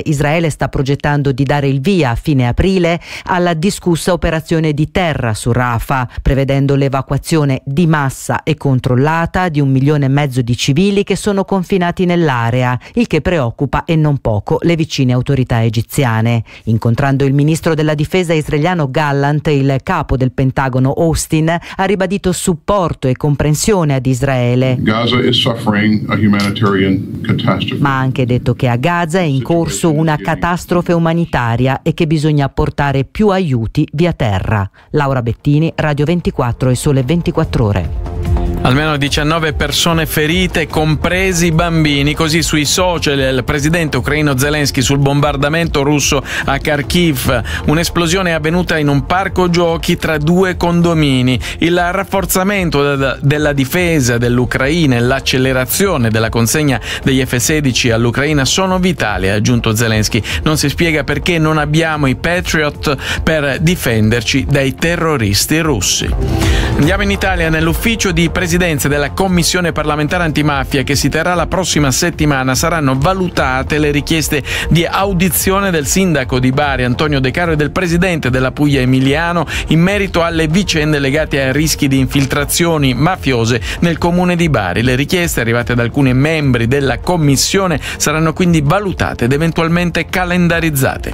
Israele sta progettando di dare il via a fine aprile alla discussa operazione di terra su Rafah, prevedendo l'evacuazione di massa e controllata di un milione e mezzo di civili che sono confinati nell'area, il che preoccupa e non poco le vicine autorità egiziane. Incontrando il ministro della difesa israeliano Gallant, il capo del Pentagono Austin ha ribadito supporto e comprensione ad Israele. Gaza is suffering a humanitarian catastrophe. Ma ha anche detto che a Gaza è in corso una catastrofe umanitaria e che bisogna portare più aiuti via terra. Laura Bettini, Radio ventiquattro e Sole ventiquattro Ore. Almeno diciannove persone ferite, compresi i bambini. Così sui social il presidente ucraino Zelensky sul bombardamento russo a Kharkiv. Un'esplosione è avvenuta in un parco giochi tra due condomini. Il rafforzamento della difesa dell'Ucraina e l'accelerazione della consegna degli F sedici all'Ucraina sono vitali, ha aggiunto Zelensky. Non si spiega perché non abbiamo i Patriot per difenderci dai terroristi russi. Andiamo in Italia. Nell'ufficio di presidenza della Commissione parlamentare antimafia che si terrà la prossima settimana saranno valutate le richieste di audizione del sindaco di Bari Antonio De Caro e del presidente della Puglia Emiliano in merito alle vicende legate ai rischi di infiltrazioni mafiose nel comune di Bari. Le richieste arrivate da alcuni membri della commissione saranno quindi valutate ed eventualmente calendarizzate.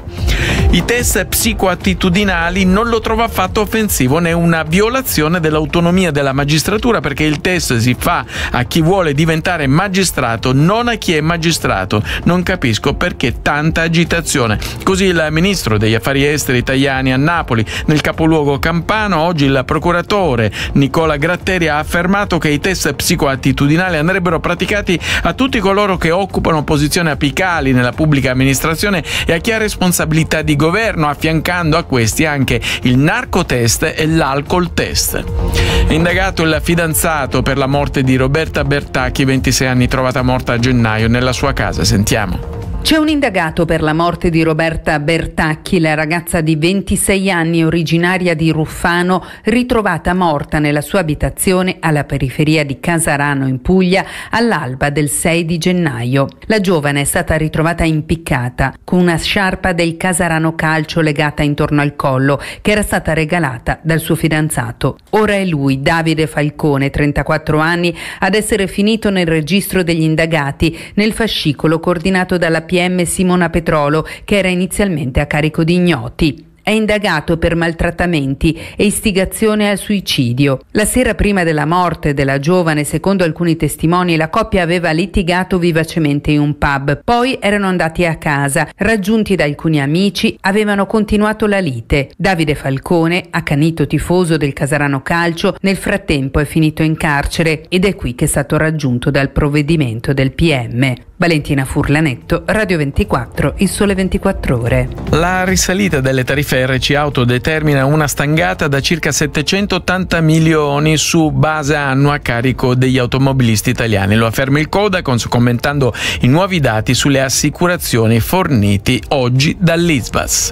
I test psicoattitudinali non lo trovo affatto offensivo né una violazione dell'autonomia della magistratura, perché il test si fa a chi vuole diventare magistrato, non a chi è magistrato. Non capisco perché tanta agitazione. Così il ministro degli affari esteri Tajani a Napoli, nel capoluogo campano. Oggi il procuratore Nicola Gratteri ha affermato che i test psicoattitudinali andrebbero praticati a tutti coloro che occupano posizioni apicali nella pubblica amministrazione e a chi ha responsabilità di governo, affiancando a questi anche il narcotest e l'alcol test. È indagato il fidanzato per la morte di Roberta Bertacchi, ventisei anni, trovata morta a gennaio nella sua casa. Sentiamo. C'è un indagato per la morte di Roberta Bertacchi, la ragazza di ventisei anni originaria di Ruffano, ritrovata morta nella sua abitazione alla periferia di Casarano in Puglia all'alba del sei di gennaio. La giovane è stata ritrovata impiccata con una sciarpa del Casarano Calcio legata intorno al collo che era stata regalata dal suo fidanzato. Ora è lui, Davide Falcone, trentaquattro anni, ad essere finito nel registro degli indagati nel fascicolo coordinato dalla P M Simona Petrolo, che era inizialmente a carico di ignoti. È indagato per maltrattamenti e istigazione al suicidio. La sera prima della morte della giovane, secondo alcuni testimoni, la coppia aveva litigato vivacemente in un pub. Poi erano andati a casa, raggiunti da alcuni amici, avevano continuato la lite. Davide Falcone, accanito tifoso del Casarano Calcio, nel frattempo è finito in carcere ed è qui che è stato raggiunto dal provvedimento del P M. Valentina Furlanetto, Radio ventiquattro, Il Sole ventiquattro Ore. La risalita delle tariffe R C Auto determina una stangata da circa settecentottanta milioni su base annua a carico degli automobilisti italiani. Lo afferma il Codacons commentando i nuovi dati sulle assicurazioni forniti oggi dall'I S V A S.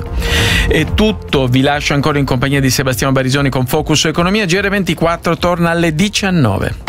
È tutto, vi lascio ancora in compagnia di Sebastiano Barisoni con Focus Economia. G R ventiquattro torna alle diciannove.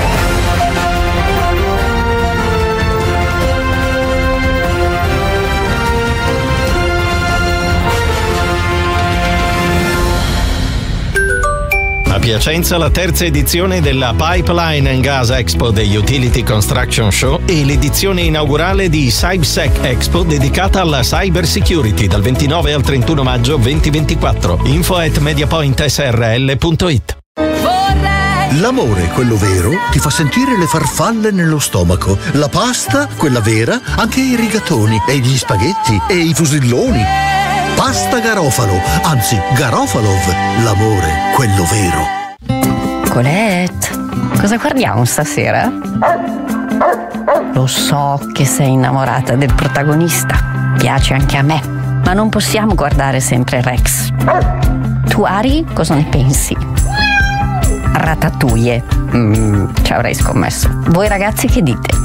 A Piacenza la terza edizione della Pipeline and Gas Expo degli Utility Construction Show e l'edizione inaugurale di CyberSec Expo dedicata alla cyber security dal ventinove al trentuno maggio duemilaventiquattro. Info at mediapoint s r l punto it. L'amore, quello vero, ti fa sentire le farfalle nello stomaco. La pasta, quella vera, anche i rigatoni e gli spaghetti e i fusilloni. Pasta Garofalo, anzi Garofalov, l'amore, quello vero. Colette, cosa guardiamo stasera? Lo so che sei innamorata del protagonista, piace anche a me, ma non possiamo guardare sempre Rex. Tu, Ari, cosa ne pensi? Ratatouille, mm, ci avrei scommesso. Voi ragazzi che dite?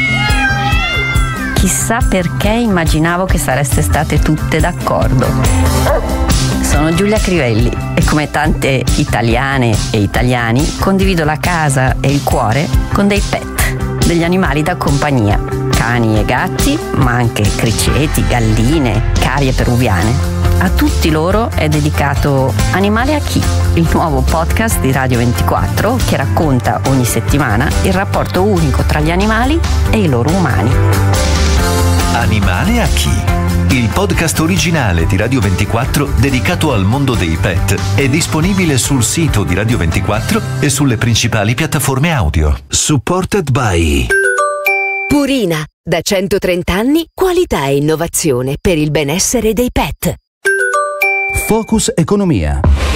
Chissà perché immaginavo che sareste state tutte d'accordo. Sono Giulia Crivelli e come tante italiane e italiani condivido la casa e il cuore con dei pet, degli animali da compagnia. cani e gatti, ma anche criceti, galline, carie peruviane. A tutti loro è dedicato Animale a chi? Il nuovo podcast di Radio ventiquattro che racconta ogni settimana il rapporto unico tra gli animali e i loro umani. Animale a chi? Il podcast originale di Radio ventiquattro dedicato al mondo dei pet è disponibile sul sito di Radio ventiquattro e sulle principali piattaforme audio. Supported by Purina, da centotrenta anni, qualità e innovazione per il benessere dei pet. Focus Economia.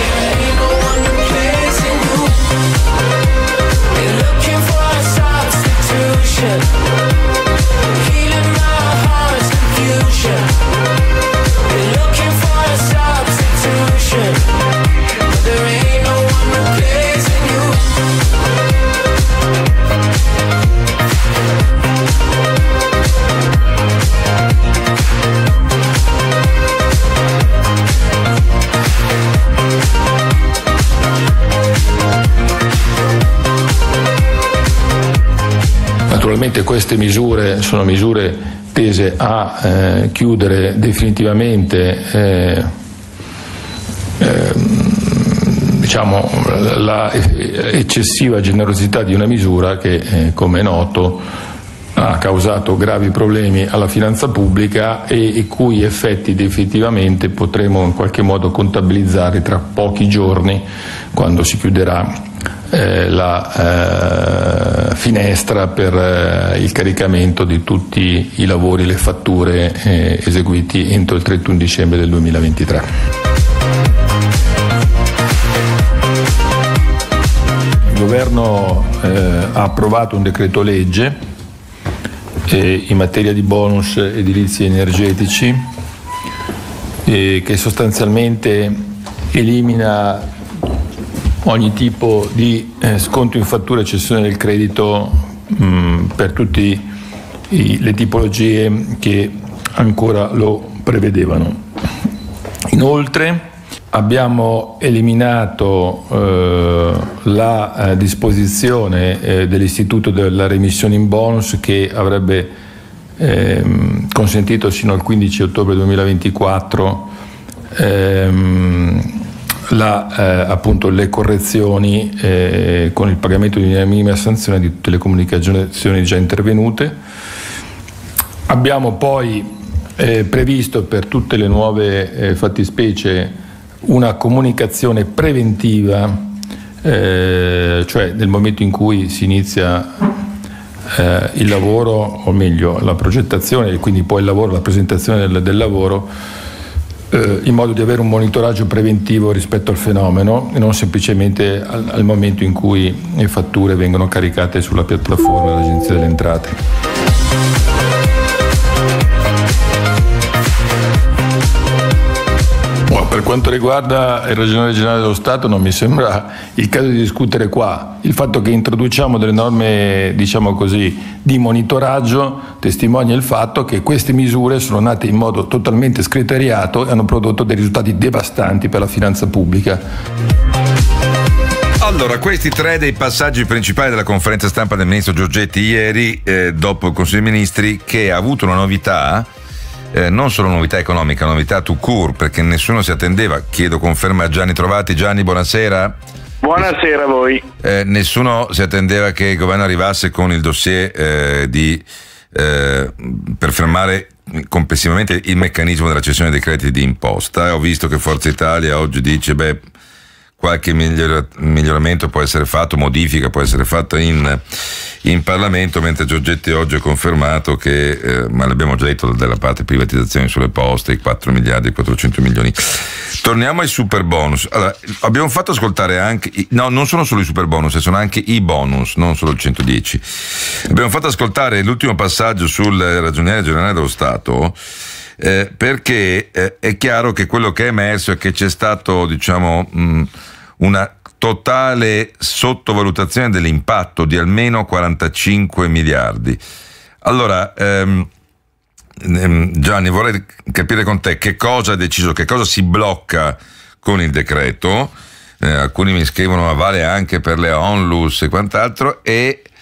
Naturalmente queste misure sono misure tese a eh, chiudere definitivamente eh, eh, diciamo, la eccessiva generosità di una misura che, eh, come è noto, ha causato gravi problemi alla finanza pubblica e i cui effetti definitivamente potremo in qualche modo contabilizzare tra pochi giorni, quando si chiuderà Eh, la eh, finestra per eh, il caricamento di tutti i lavori, le fatture eh, eseguiti entro il trentuno dicembre del duemilaventitré. Il governo eh, ha approvato un decreto legge eh, in materia di bonus edilizi energetici eh, che sostanzialmente elimina ogni tipo di eh, sconto in fattura e cessione del credito mh, per tutte le tipologie che ancora lo prevedevano. Inoltre abbiamo eliminato eh, la eh, disposizione eh, dell'istituto della remissione in bonus che avrebbe eh, consentito sino al quindici ottobre duemilaventiquattro ehm, La, eh, appunto le correzioni eh, con il pagamento di linea minima a sanzione di tutte le comunicazioni già intervenute. Abbiamo poi eh, previsto per tutte le nuove eh, fattispecie una comunicazione preventiva, eh, cioè nel momento in cui si inizia eh, il lavoro, o meglio la progettazione e quindi poi il lavoro, la presentazione del, del lavoro, in modo di avere un monitoraggio preventivo rispetto al fenomeno e non semplicemente al, al momento in cui le fatture vengono caricate sulla piattaforma dell'Agenzia delle Entrate. Per quanto riguarda il Ragioniere Generale dello Stato, non mi sembra il caso di discutere qua. Il fatto che introduciamo delle norme, diciamo così, di monitoraggio testimonia il fatto che queste misure sono nate in modo totalmente scriteriato e hanno prodotto dei risultati devastanti per la finanza pubblica. Allora, questi tre dei passaggi principali della conferenza stampa del ministro Giorgetti ieri, eh, dopo il Consiglio dei Ministri, che ha avuto una novità. Eh, non solo novità economica, novità tout court, perché nessuno si attendeva. Chiedo conferma a Gianni Trovati. Gianni, buonasera. Buonasera a voi. Eh, nessuno si attendeva che il governo arrivasse con il dossier eh, di, eh, per fermare complessivamente il meccanismo della cessione dei crediti di imposta. Ho visto che Forza Italia oggi dice, beh, qualche miglior- miglioramento può essere fatto, modifica può essere fatta in, in Parlamento, mentre Giorgetti oggi ha confermato che, eh, ma l'abbiamo già detto della parte privatizzazione sulle poste, i quattro miliardi e quattrocento milioni. Torniamo ai super bonus. Allora, abbiamo fatto ascoltare anche, no, non sono solo i super bonus, sono anche i bonus, non solo il centodieci. Abbiamo fatto ascoltare l'ultimo passaggio sul Ragioniere Generale dello Stato, Eh, perché eh, è chiaro che quello che è emerso è che c'è stato, diciamo, mh, una totale sottovalutazione dell'impatto di almeno quarantacinque miliardi. Allora, ehm, ehm, Gianni, vorrei capire con te che cosa ha deciso, che cosa si blocca con il decreto. Eh, alcuni mi scrivono ma vale anche per le onlus e quant'altro, e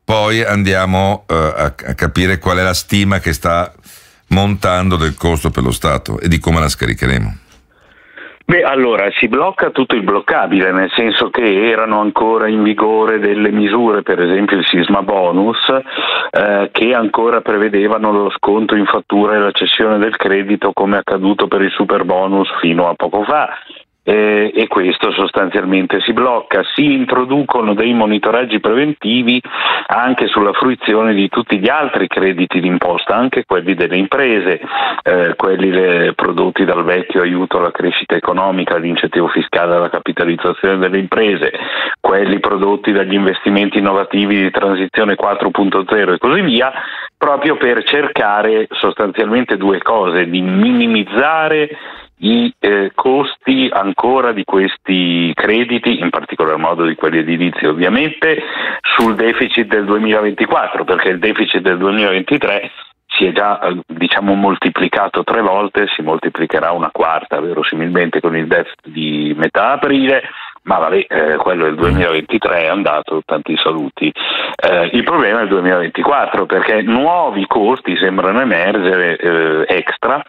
poi andiamo uh, a, a capire qual è la stima che sta montando del costo per lo Stato e di come la scaricheremo. Beh, allora si blocca tutto il bloccabile, nel senso che erano ancora in vigore delle misure, per esempio il sisma bonus, eh, che ancora prevedevano lo sconto in fattura e la cessione del credito come accaduto per il super bonus fino a poco fa. Eh, e questo sostanzialmente si blocca. Si introducono dei monitoraggi preventivi anche sulla fruizione di tutti gli altri crediti d'imposta, anche quelli delle imprese, eh, quelli le, prodotti dal vecchio aiuto alla crescita economica, l'incentivo fiscale alla capitalizzazione delle imprese, quelli prodotti dagli investimenti innovativi di transizione quattro punto zero e così via, proprio per cercare sostanzialmente due cose: di minimizzare i eh, costi ancora di questi crediti, in particolar modo di quelli edilizi ovviamente, sul deficit del duemilaventiquattro, perché il deficit del duemilaventitré si è già eh, diciamo moltiplicato tre volte, si moltiplicherà una quarta verosimilmente con il D E F di metà aprile, ma vabbè, eh, quello del duemilaventitré è andato, tanti saluti. Eh, il problema è il duemilaventiquattro, perché nuovi costi sembrano emergere eh, extra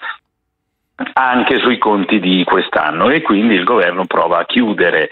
anche sui conti di quest'anno, e quindi il governo prova a chiudere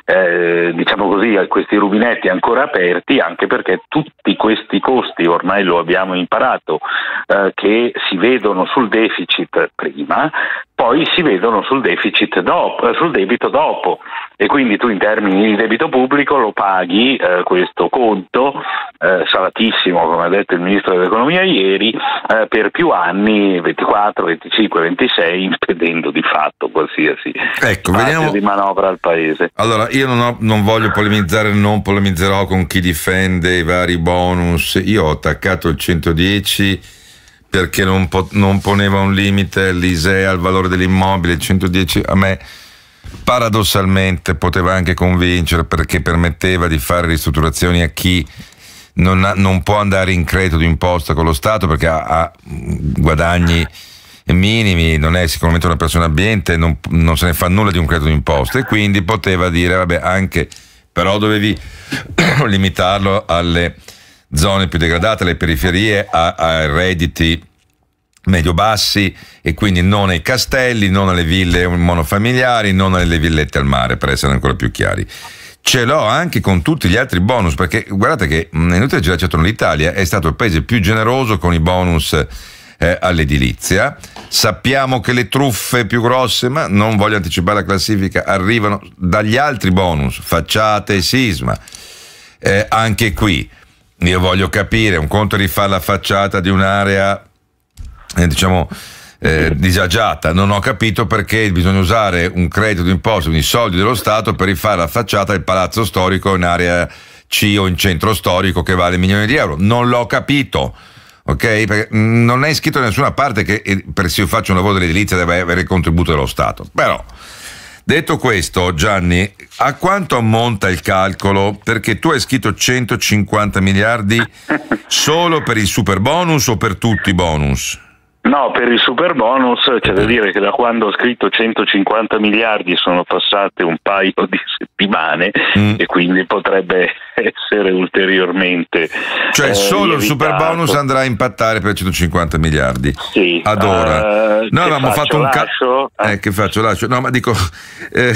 eh, diciamo così questi rubinetti ancora aperti, anche perché tutti questi costi, ormai lo abbiamo imparato, eh, che si vedono sul deficit prima, poi si vedono sul deficit dopo, sul debito dopo, e quindi tu in termini di debito pubblico lo paghi eh, questo conto eh, salatissimo, come ha detto il ministro dell'economia ieri, eh, per più anni, ventiquattro, venticinque, ventisei, impedendo di fatto qualsiasi ecco, spazio vediamo... di manovra al paese. Allora, io non, ho, non voglio polemizzare, non polemizzerò con chi difende i vari bonus. Io ho attaccato il centodieci perché non, po- non poneva un limite all'I S E E al valore dell'immobile. Il centodieci a me paradossalmente poteva anche convincere, perché permetteva di fare ristrutturazioni a chi non, ha, non può andare in credito d'imposta con lo Stato, perché ha, ha guadagni minimi, non è sicuramente una persona abbiente, non, non se ne fa nulla di un credito d'imposta, e quindi poteva dire vabbè, anche però dovevi limitarlo alle zone più degradate, alle periferie, a, a redditi medio-bassi, e quindi non ai castelli, non alle ville monofamiliari, non alle villette al mare, per essere ancora più chiari. Ce l'ho anche con tutti gli altri bonus, perché guardate che è inutile girarci attorno, l'Italia è stato il paese più generoso con i bonus eh, all'edilizia. Sappiamo che le truffe più grosse, ma non voglio anticipare la classifica, arrivano dagli altri bonus, facciate e sisma. Eh, anche qui io voglio capire, un conto è rifare la facciata di un'area eh, diciamo eh, disagiata, non ho capito perché bisogna usare un credito d'imposta, quindi soldi dello Stato, per rifare la facciata del palazzo storico in area C o in centro storico che vale milioni di euro. Non l'ho capito, ok? Perché non è scritto da nessuna parte che per se io faccio un lavoro dell'edilizia deve avere il contributo dello Stato. Però, detto questo, Gianni, a quanto ammonta il calcolo? Perché tu hai scritto centocinquanta miliardi solo per il super bonus o per tutti i bonus? No, per il super bonus c'è da dire che da quando ho scritto centocinquanta miliardi sono passate un paio di settimane mm. e quindi potrebbe essere ulteriormente cioè eh, solo lievitato. Il super bonus andrà a impattare per centocinquanta miliardi. Sì. Ad ora Uh, noi avevamo fatto un lascio? Ca- eh, che faccio lascio no ma dico eh,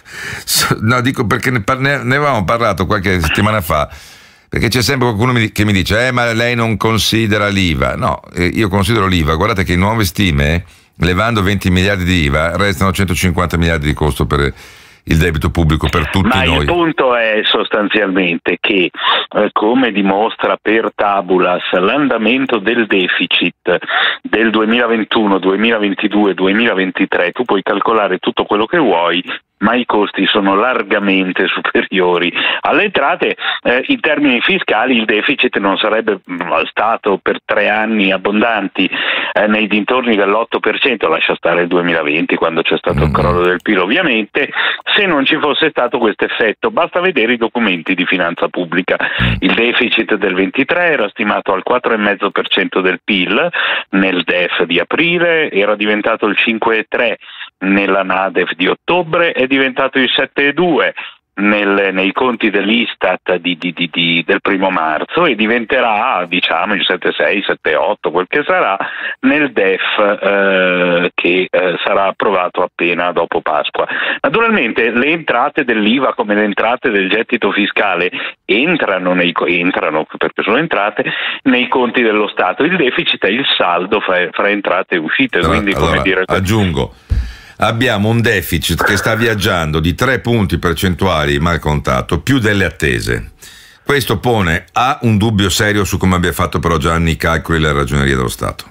no dico perché ne, par- ne avevamo parlato qualche settimana fa, perché c'è sempre qualcuno che mi dice eh ma lei non considera l'I V A. No, eh, io considero l'I V A. Guardate che in nuove stime, levando venti miliardi di I V A, restano centocinquanta miliardi di costo per il debito pubblico per tutti ma noi. Il punto è sostanzialmente che, eh, come dimostra per tabulas, l'andamento del deficit del duemilaventuno, duemilaventidue, duemilaventitré, tu puoi calcolare tutto quello che vuoi, ma i costi sono largamente superiori alle entrate. Eh, in termini fiscali il deficit non sarebbe stato per tre anni abbondanti eh, nei dintorni dell'otto per cento, lascia stare il duemilaventi quando c'è stato mm. il crollo del P I L ovviamente, se non ci fosse stato questo effetto. Basta vedere i documenti di finanza pubblica. Il deficit del ventitré era stimato al quattro virgola cinque per cento del P I L nel D E F di aprile, era diventato il cinque virgola tre nella NADEF di ottobre, è diventato il sette virgola due Nel, nei conti dell'Istat di, di, di, di, del primo marzo e diventerà, diciamo, il sette virgola sei, sette virgola otto, quel che sarà, nel D E F eh, che eh, sarà approvato appena dopo Pasqua. Naturalmente le entrate dell'I V A come le entrate del gettito fiscale entrano, nei, entrano perché sono entrate nei conti dello Stato. Il deficit è il saldo fra, fra entrate e uscite. Allora, quindi allora, come dire, aggiungo, abbiamo un deficit che sta viaggiando di tre punti percentuali mal contato, più delle attese. Questo pone A, un dubbio serio su come abbia fatto però Gianni i calcoli della Ragioneria dello Stato.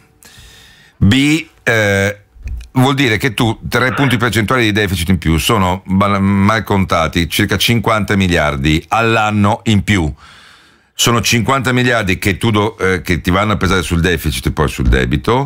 B, eh, vuol dire che tu tre punti percentuali di deficit in più sono mal contati, circa cinquanta miliardi all'anno in più. Sono cinquanta miliardi che, tu do, eh, che ti vanno a pesare sul deficit e poi sul debito.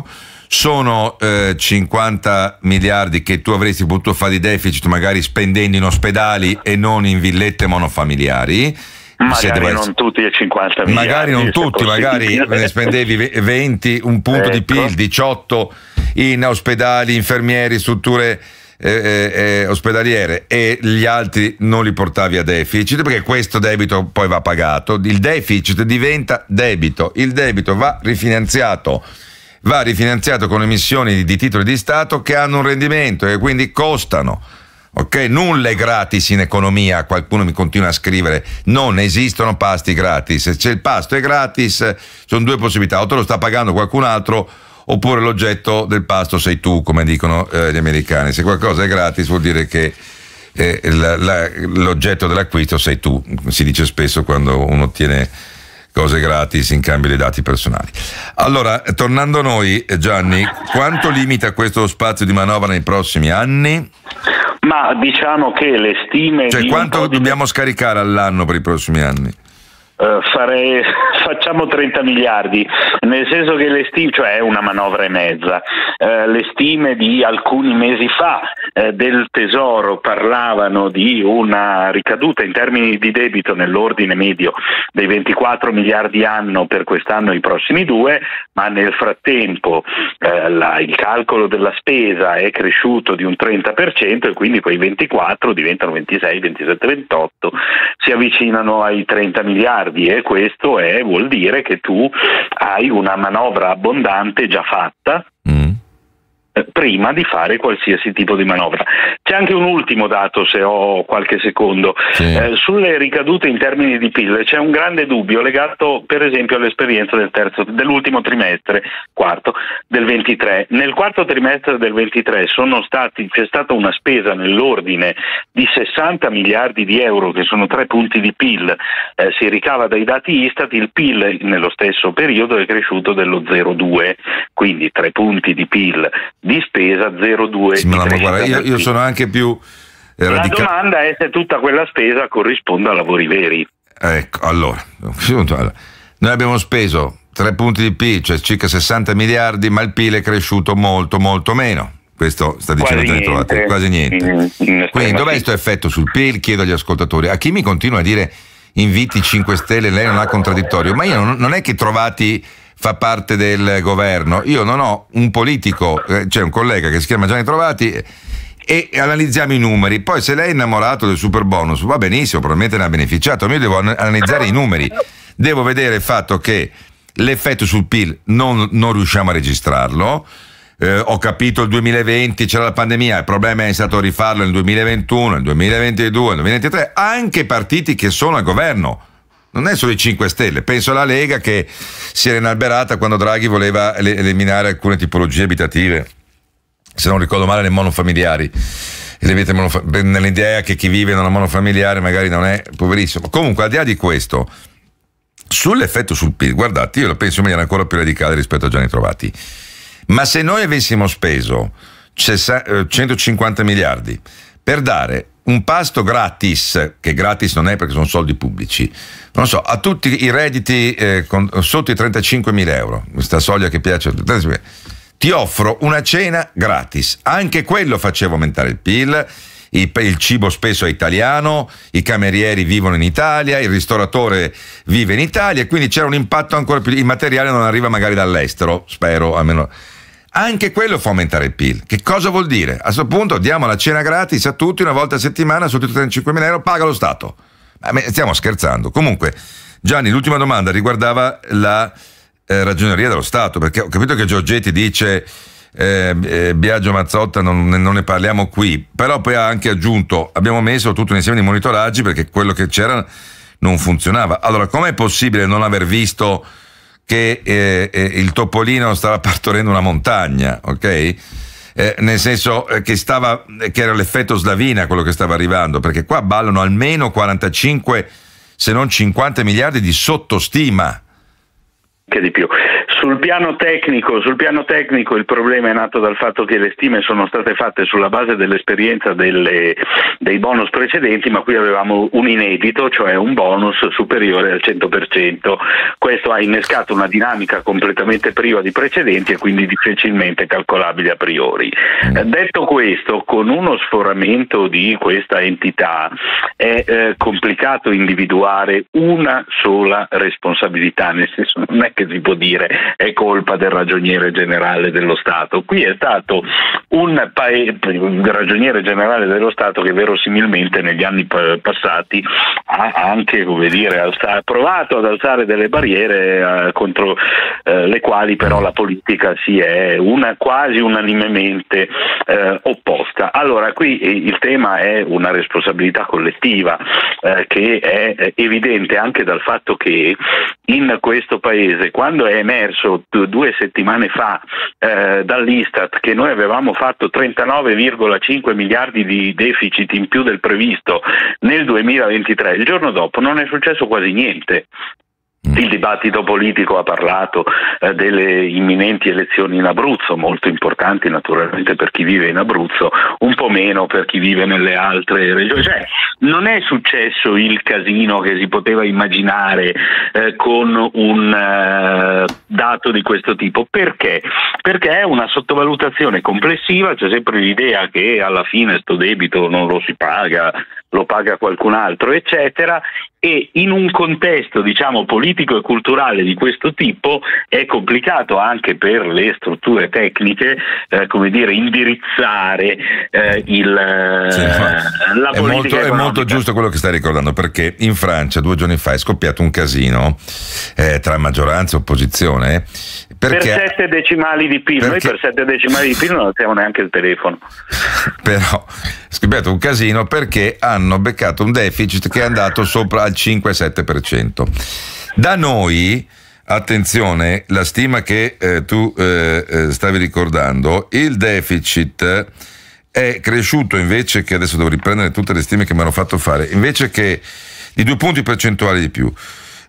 Sono eh, cinquanta miliardi che tu avresti potuto fare di deficit magari spendendo in ospedali e non in villette monofamiliari. Magari non essere... tutti e cinquanta miliardi. Magari non tutti, magari ne spendevi venti, un punto ecco. di P I L, diciotto in ospedali, infermieri, strutture eh, eh, ospedaliere, e gli altri non li portavi a deficit, perché questo debito poi va pagato. Il deficit diventa debito, il debito va rifinanziato. Va rifinanziato con emissioni di titoli di Stato che hanno un rendimento e quindi costano. Ok? Nulla è gratis in economia. Qualcuno mi continua a scrivere: non esistono pasti gratis. Se il pasto è gratis, sono due possibilità: o te lo sta pagando qualcun altro, oppure l'oggetto del pasto sei tu, come dicono eh, gli americani. Se qualcosa è gratis vuol dire che eh, la, la, l'oggetto dell'acquisto sei tu. Si dice spesso quando uno ottiene cose gratis in cambio dei dati personali. Allora, tornando a noi, Gianni, quanto limita questo lo spazio di manovra nei prossimi anni? Ma diciamo che le stime... Cioè, di quanto di... dobbiamo scaricare all'anno per i prossimi anni? Uh, farei, facciamo trenta miliardi, nel senso che le stime, cioè è una manovra e mezza, uh, le stime di alcuni mesi fa uh, del Tesoro parlavano di una ricaduta in termini di debito nell'ordine medio dei ventiquattro miliardi anno per quest'anno e i prossimi due, ma nel frattempo uh, la, il calcolo della spesa è cresciuto di un trenta per cento e quindi quei ventiquattro diventano ventisei, ventisette, ventotto, si avvicinano ai trenta miliardi. E questo è, vuol dire che tu hai una manovra abbondante già fatta mm. eh, prima di fare qualsiasi tipo di manovra. C'è anche un ultimo dato, se ho qualche secondo, sì. eh, sulle ricadute in termini di P I L c'è un grande dubbio legato per esempio all'esperienza del terzo, dell'ultimo trimestre, quarto, del ventitré. Nel quarto trimestre del ventitré sono stati, c'è stata una spesa nell'ordine di sessanta miliardi di euro, che sono tre punti di P I L, eh, si ricava dai dati Istat. Il P I L nello stesso periodo è cresciuto dello zero virgola due, quindi tre punti di P I L di spesa, zero virgola due sì, di ma crescita. Guarda, io, io sono anche più eh, la radica- domanda è se tutta quella spesa corrisponde a lavori veri. Ecco, allora, noi abbiamo speso tre punti di P I L, cioè circa sessanta miliardi, ma il P I L è cresciuto molto molto meno. Questo sta dicendo quasi niente. quasi niente. In, in Quindi dov'è questo effetto sul P I L? Chiedo agli ascoltatori. A chi mi continua a dire inviti cinque Stelle, lei non ha contraddittorio, ma io non, non è che Trovati fa parte del governo, io non ho un politico, eh, c'è un collega che si chiama Gianni Trovati e, e analizziamo i numeri. Poi se lei è innamorato del super bonus va benissimo, probabilmente ne ha beneficiato, ma io devo analizzare i numeri, devo vedere il fatto che l'effetto sul P I L non, non riusciamo a registrarlo. Eh, ho capito il duemilaventi c'era la pandemia, il problema è stato rifarlo nel duemilaventuno, nel duemilaventidue, nel duemilaventitré, anche partiti che sono al governo, non è solo i cinque Stelle, penso alla Lega che si era inalberata quando Draghi voleva eliminare alcune tipologie abitative, se non ricordo male le monofamiliari, nell'idea che chi vive in una monofamiliare magari non è poverissimo. Comunque, al di là di questo, sull'effetto sul P I L, guardate, io lo penso in maniera ancora più radicale rispetto a Gianni Trovati. Ma se noi avessimo speso centocinquanta miliardi per dare un pasto gratis, che gratis non è perché sono soldi pubblici, non so, a tutti i redditi eh, con, sotto i trentacinquemila euro, questa soglia che piace, ti offro una cena gratis, anche quello faceva aumentare il P I L. Il, il cibo spesso è italiano, i camerieri vivono in Italia, il ristoratore vive in Italia, e quindi c'era un impatto ancora più, il materiale non arriva magari dall'estero, spero almeno. anche quello fa aumentare il P I L. Che cosa vuol dire? A questo punto diamo la cena gratis a tutti una volta a settimana, su tutti i trentacinquemila euro, paga lo Stato. Ma stiamo scherzando. Comunque, Gianni, l'ultima domanda riguardava la eh, Ragioneria dello Stato, perché ho capito che Giorgetti dice eh, eh, Biagio Mazzotta non, non ne parliamo qui, però poi ha anche aggiunto abbiamo messo tutto un insieme di monitoraggi perché quello che c'era non funzionava. Allora, com'è possibile non aver visto che eh, eh, il topolino stava partorendo una montagna, ok? Eh, nel senso che stava, che era l'effetto slavina quello che stava arrivando, perché qua ballano almeno quarantacinque se non cinquanta miliardi di sottostima. Che di più. Sul piano tecnico, sul piano tecnico il problema è nato dal fatto che le stime sono state fatte sulla base dell'esperienza delle, dei bonus precedenti, ma qui avevamo un inedito, cioè un bonus superiore al cento per cento. Questo ha innescato una dinamica completamente priva di precedenti e quindi difficilmente calcolabile a priori. Eh, detto questo, con uno sforamento di questa entità è eh, complicato individuare una sola responsabilità, nel senso non è che si può dire è colpa del ragioniere generale dello Stato. Qui è stato un paese, il ragioniere generale dello Stato che verosimilmente negli anni passati ha anche, come dire, alza, provato ad alzare delle barriere eh, contro eh, le quali però la politica si è una, quasi unanimemente eh, opposta. Allora qui il tema è una responsabilità collettiva eh, che è evidente anche dal fatto che in questo paese, quando è emerso due settimane fa eh, dall'Istat che noi avevamo fatto trentanove virgola cinque miliardi di deficit in più del previsto nel duemilaventitré, il giorno dopo non è successo quasi niente. Il dibattito politico ha parlato eh, delle imminenti elezioni in Abruzzo, molto importanti naturalmente per chi vive in Abruzzo, un po' meno per chi vive nelle altre regioni. Cioè, non è successo il casino che si poteva immaginare eh, con un eh, dato di questo tipo. Perché? Perché è una sottovalutazione complessiva, c'è sempre l'idea che alla fine sto debito non lo si paga, lo paga qualcun altro, eccetera, e in un contesto, diciamo, politico e culturale di questo tipo è complicato anche per le strutture tecniche, eh, come dire, indirizzare eh, il, sì, eh, la è politica molto, è molto giusto quello che stai ricordando, perché in Francia due giorni fa è scoppiato un casino eh, tra maggioranza e opposizione perché, per sette decimali di P I L, perché, noi per sette decimali di P I L non abbiamo neanche il telefono. Però è scoppiato un casino perché hanno beccato un deficit che è andato sopra al cinque sette per cento. Da noi, attenzione, la stima che eh, tu eh, eh, stavi ricordando, il deficit è cresciuto invece che, adesso devo riprendere tutte le stime che mi hanno fatto fare, invece che di due punti percentuali di più.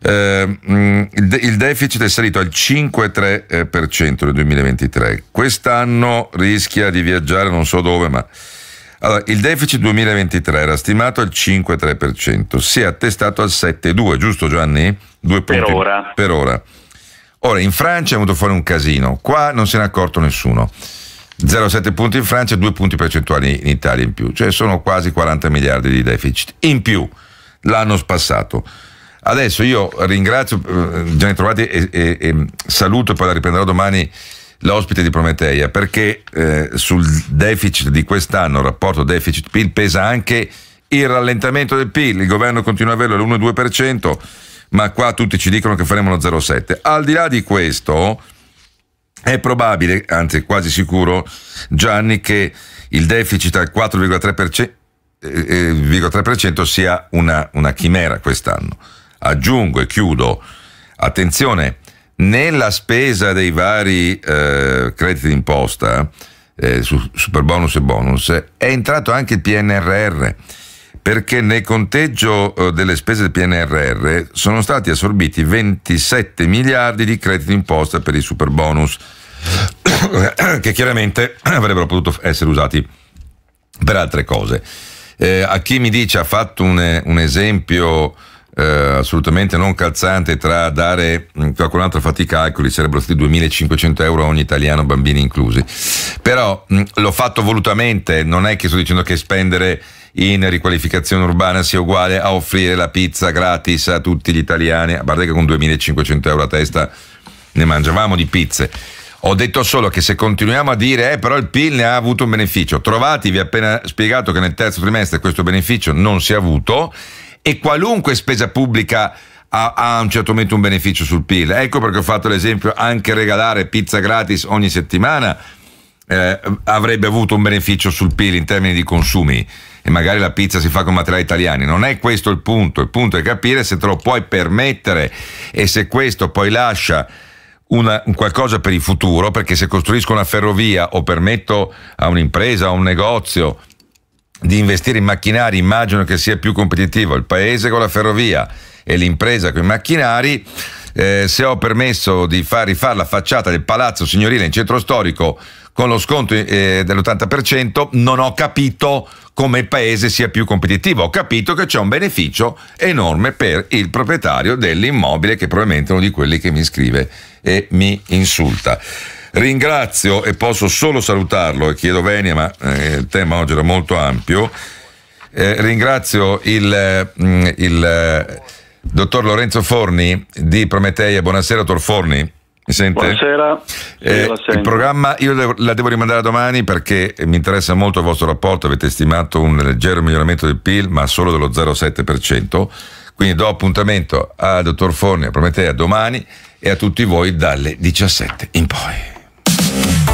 Eh, il, de- il deficit è salito al cinque virgola tre per cento nel duemilaventitré. Quest'anno rischia di viaggiare non so dove, ma allora, il deficit duemilaventitré era stimato al cinque virgola tre per cento, si è attestato al sette virgola due, giusto Gianni? Due punti per ora. Per ora. Ora, in Francia è venuto fuori un casino, qua non se ne è accorto nessuno. zero virgola sette punti in Francia e due punti percentuali in Italia in più, cioè sono quasi quaranta miliardi di deficit in più l'anno spassato. Adesso io ringrazio eh, Gianni Trovati e, e, e saluto, e poi la riprenderò domani, l'ospite di Prometeia, perché eh, sul deficit di quest'anno, il rapporto deficit-P I L, pesa anche il rallentamento del P I L. Il governo continua a averlo all'uno virgola due per cento, ma qua tutti ci dicono che faremo lo zero virgola sette. Al di là di questo, è probabile, anzi quasi sicuro, Gianni, che il deficit al quattro virgola tre per cento, eh, tre per cento sia una, una chimera quest'anno. Aggiungo e chiudo, attenzione, nella spesa dei vari eh, crediti d'imposta eh, su super bonus e bonus è entrato anche il P N R R, perché nel conteggio eh, delle spese del P N R R sono stati assorbiti ventisette miliardi di crediti d'imposta per i super bonus che chiaramente avrebbero potuto essere usati per altre cose. Eh, a chi mi dice ha fatto un, un esempio Uh, assolutamente non calzante tra dare, qualcun altro ha fatto i calcoli, sarebbero stati duemilacinquecento euro a ogni italiano, bambini inclusi, però mh, l'ho fatto volutamente, non è che sto dicendo che spendere in riqualificazione urbana sia uguale a offrire la pizza gratis a tutti gli italiani, a parte che con duemilacinquecento euro a testa ne mangiavamo di pizze. Ho detto solo che se continuiamo a dire eh, però il P I L ne ha avuto un beneficio, Trovati vi ha appena spiegato che nel terzo trimestre questo beneficio non si è avuto, e qualunque spesa pubblica ha, ha a un certo momento un beneficio sul P I L. Ecco perché ho fatto l'esempio, anche regalare pizza gratis ogni settimana eh, avrebbe avuto un beneficio sul P I L in termini di consumi, e magari la pizza si fa con materiali italiani. Non è questo il punto, il punto è capire se te lo puoi permettere e se questo poi lascia Una, un qualcosa per il futuro, perché se costruisco una ferrovia o permetto a un'impresa, a un negozio di investire in macchinari, immagino che sia più competitivo il paese con la ferrovia e l'impresa con i macchinari. Eh, se ho permesso di far rifare la facciata del palazzo signorile in centro storico con lo sconto eh, dell'ottanta per cento, non ho capito come il paese sia più competitivo. Ho capito che c'è un beneficio enorme per il proprietario dell'immobile, che probabilmente è uno di quelli che mi scrive e mi insulta. Ringrazio, e posso solo salutarlo, e chiedo venia, ma eh, il tema oggi era molto ampio. Eh, ringrazio il, il, il dottor Lorenzo Forni di Prometeia. Buonasera, dottor Forni. Mi sente? Buonasera. Eh, il programma io devo, la devo rimandare a domani, perché mi interessa molto il vostro rapporto. Avete stimato un leggero miglioramento del P I L, ma solo dello zero virgola sette per cento. Quindi do appuntamento al dottor Forni a Prometeia domani e a tutti voi dalle diciassette in poi.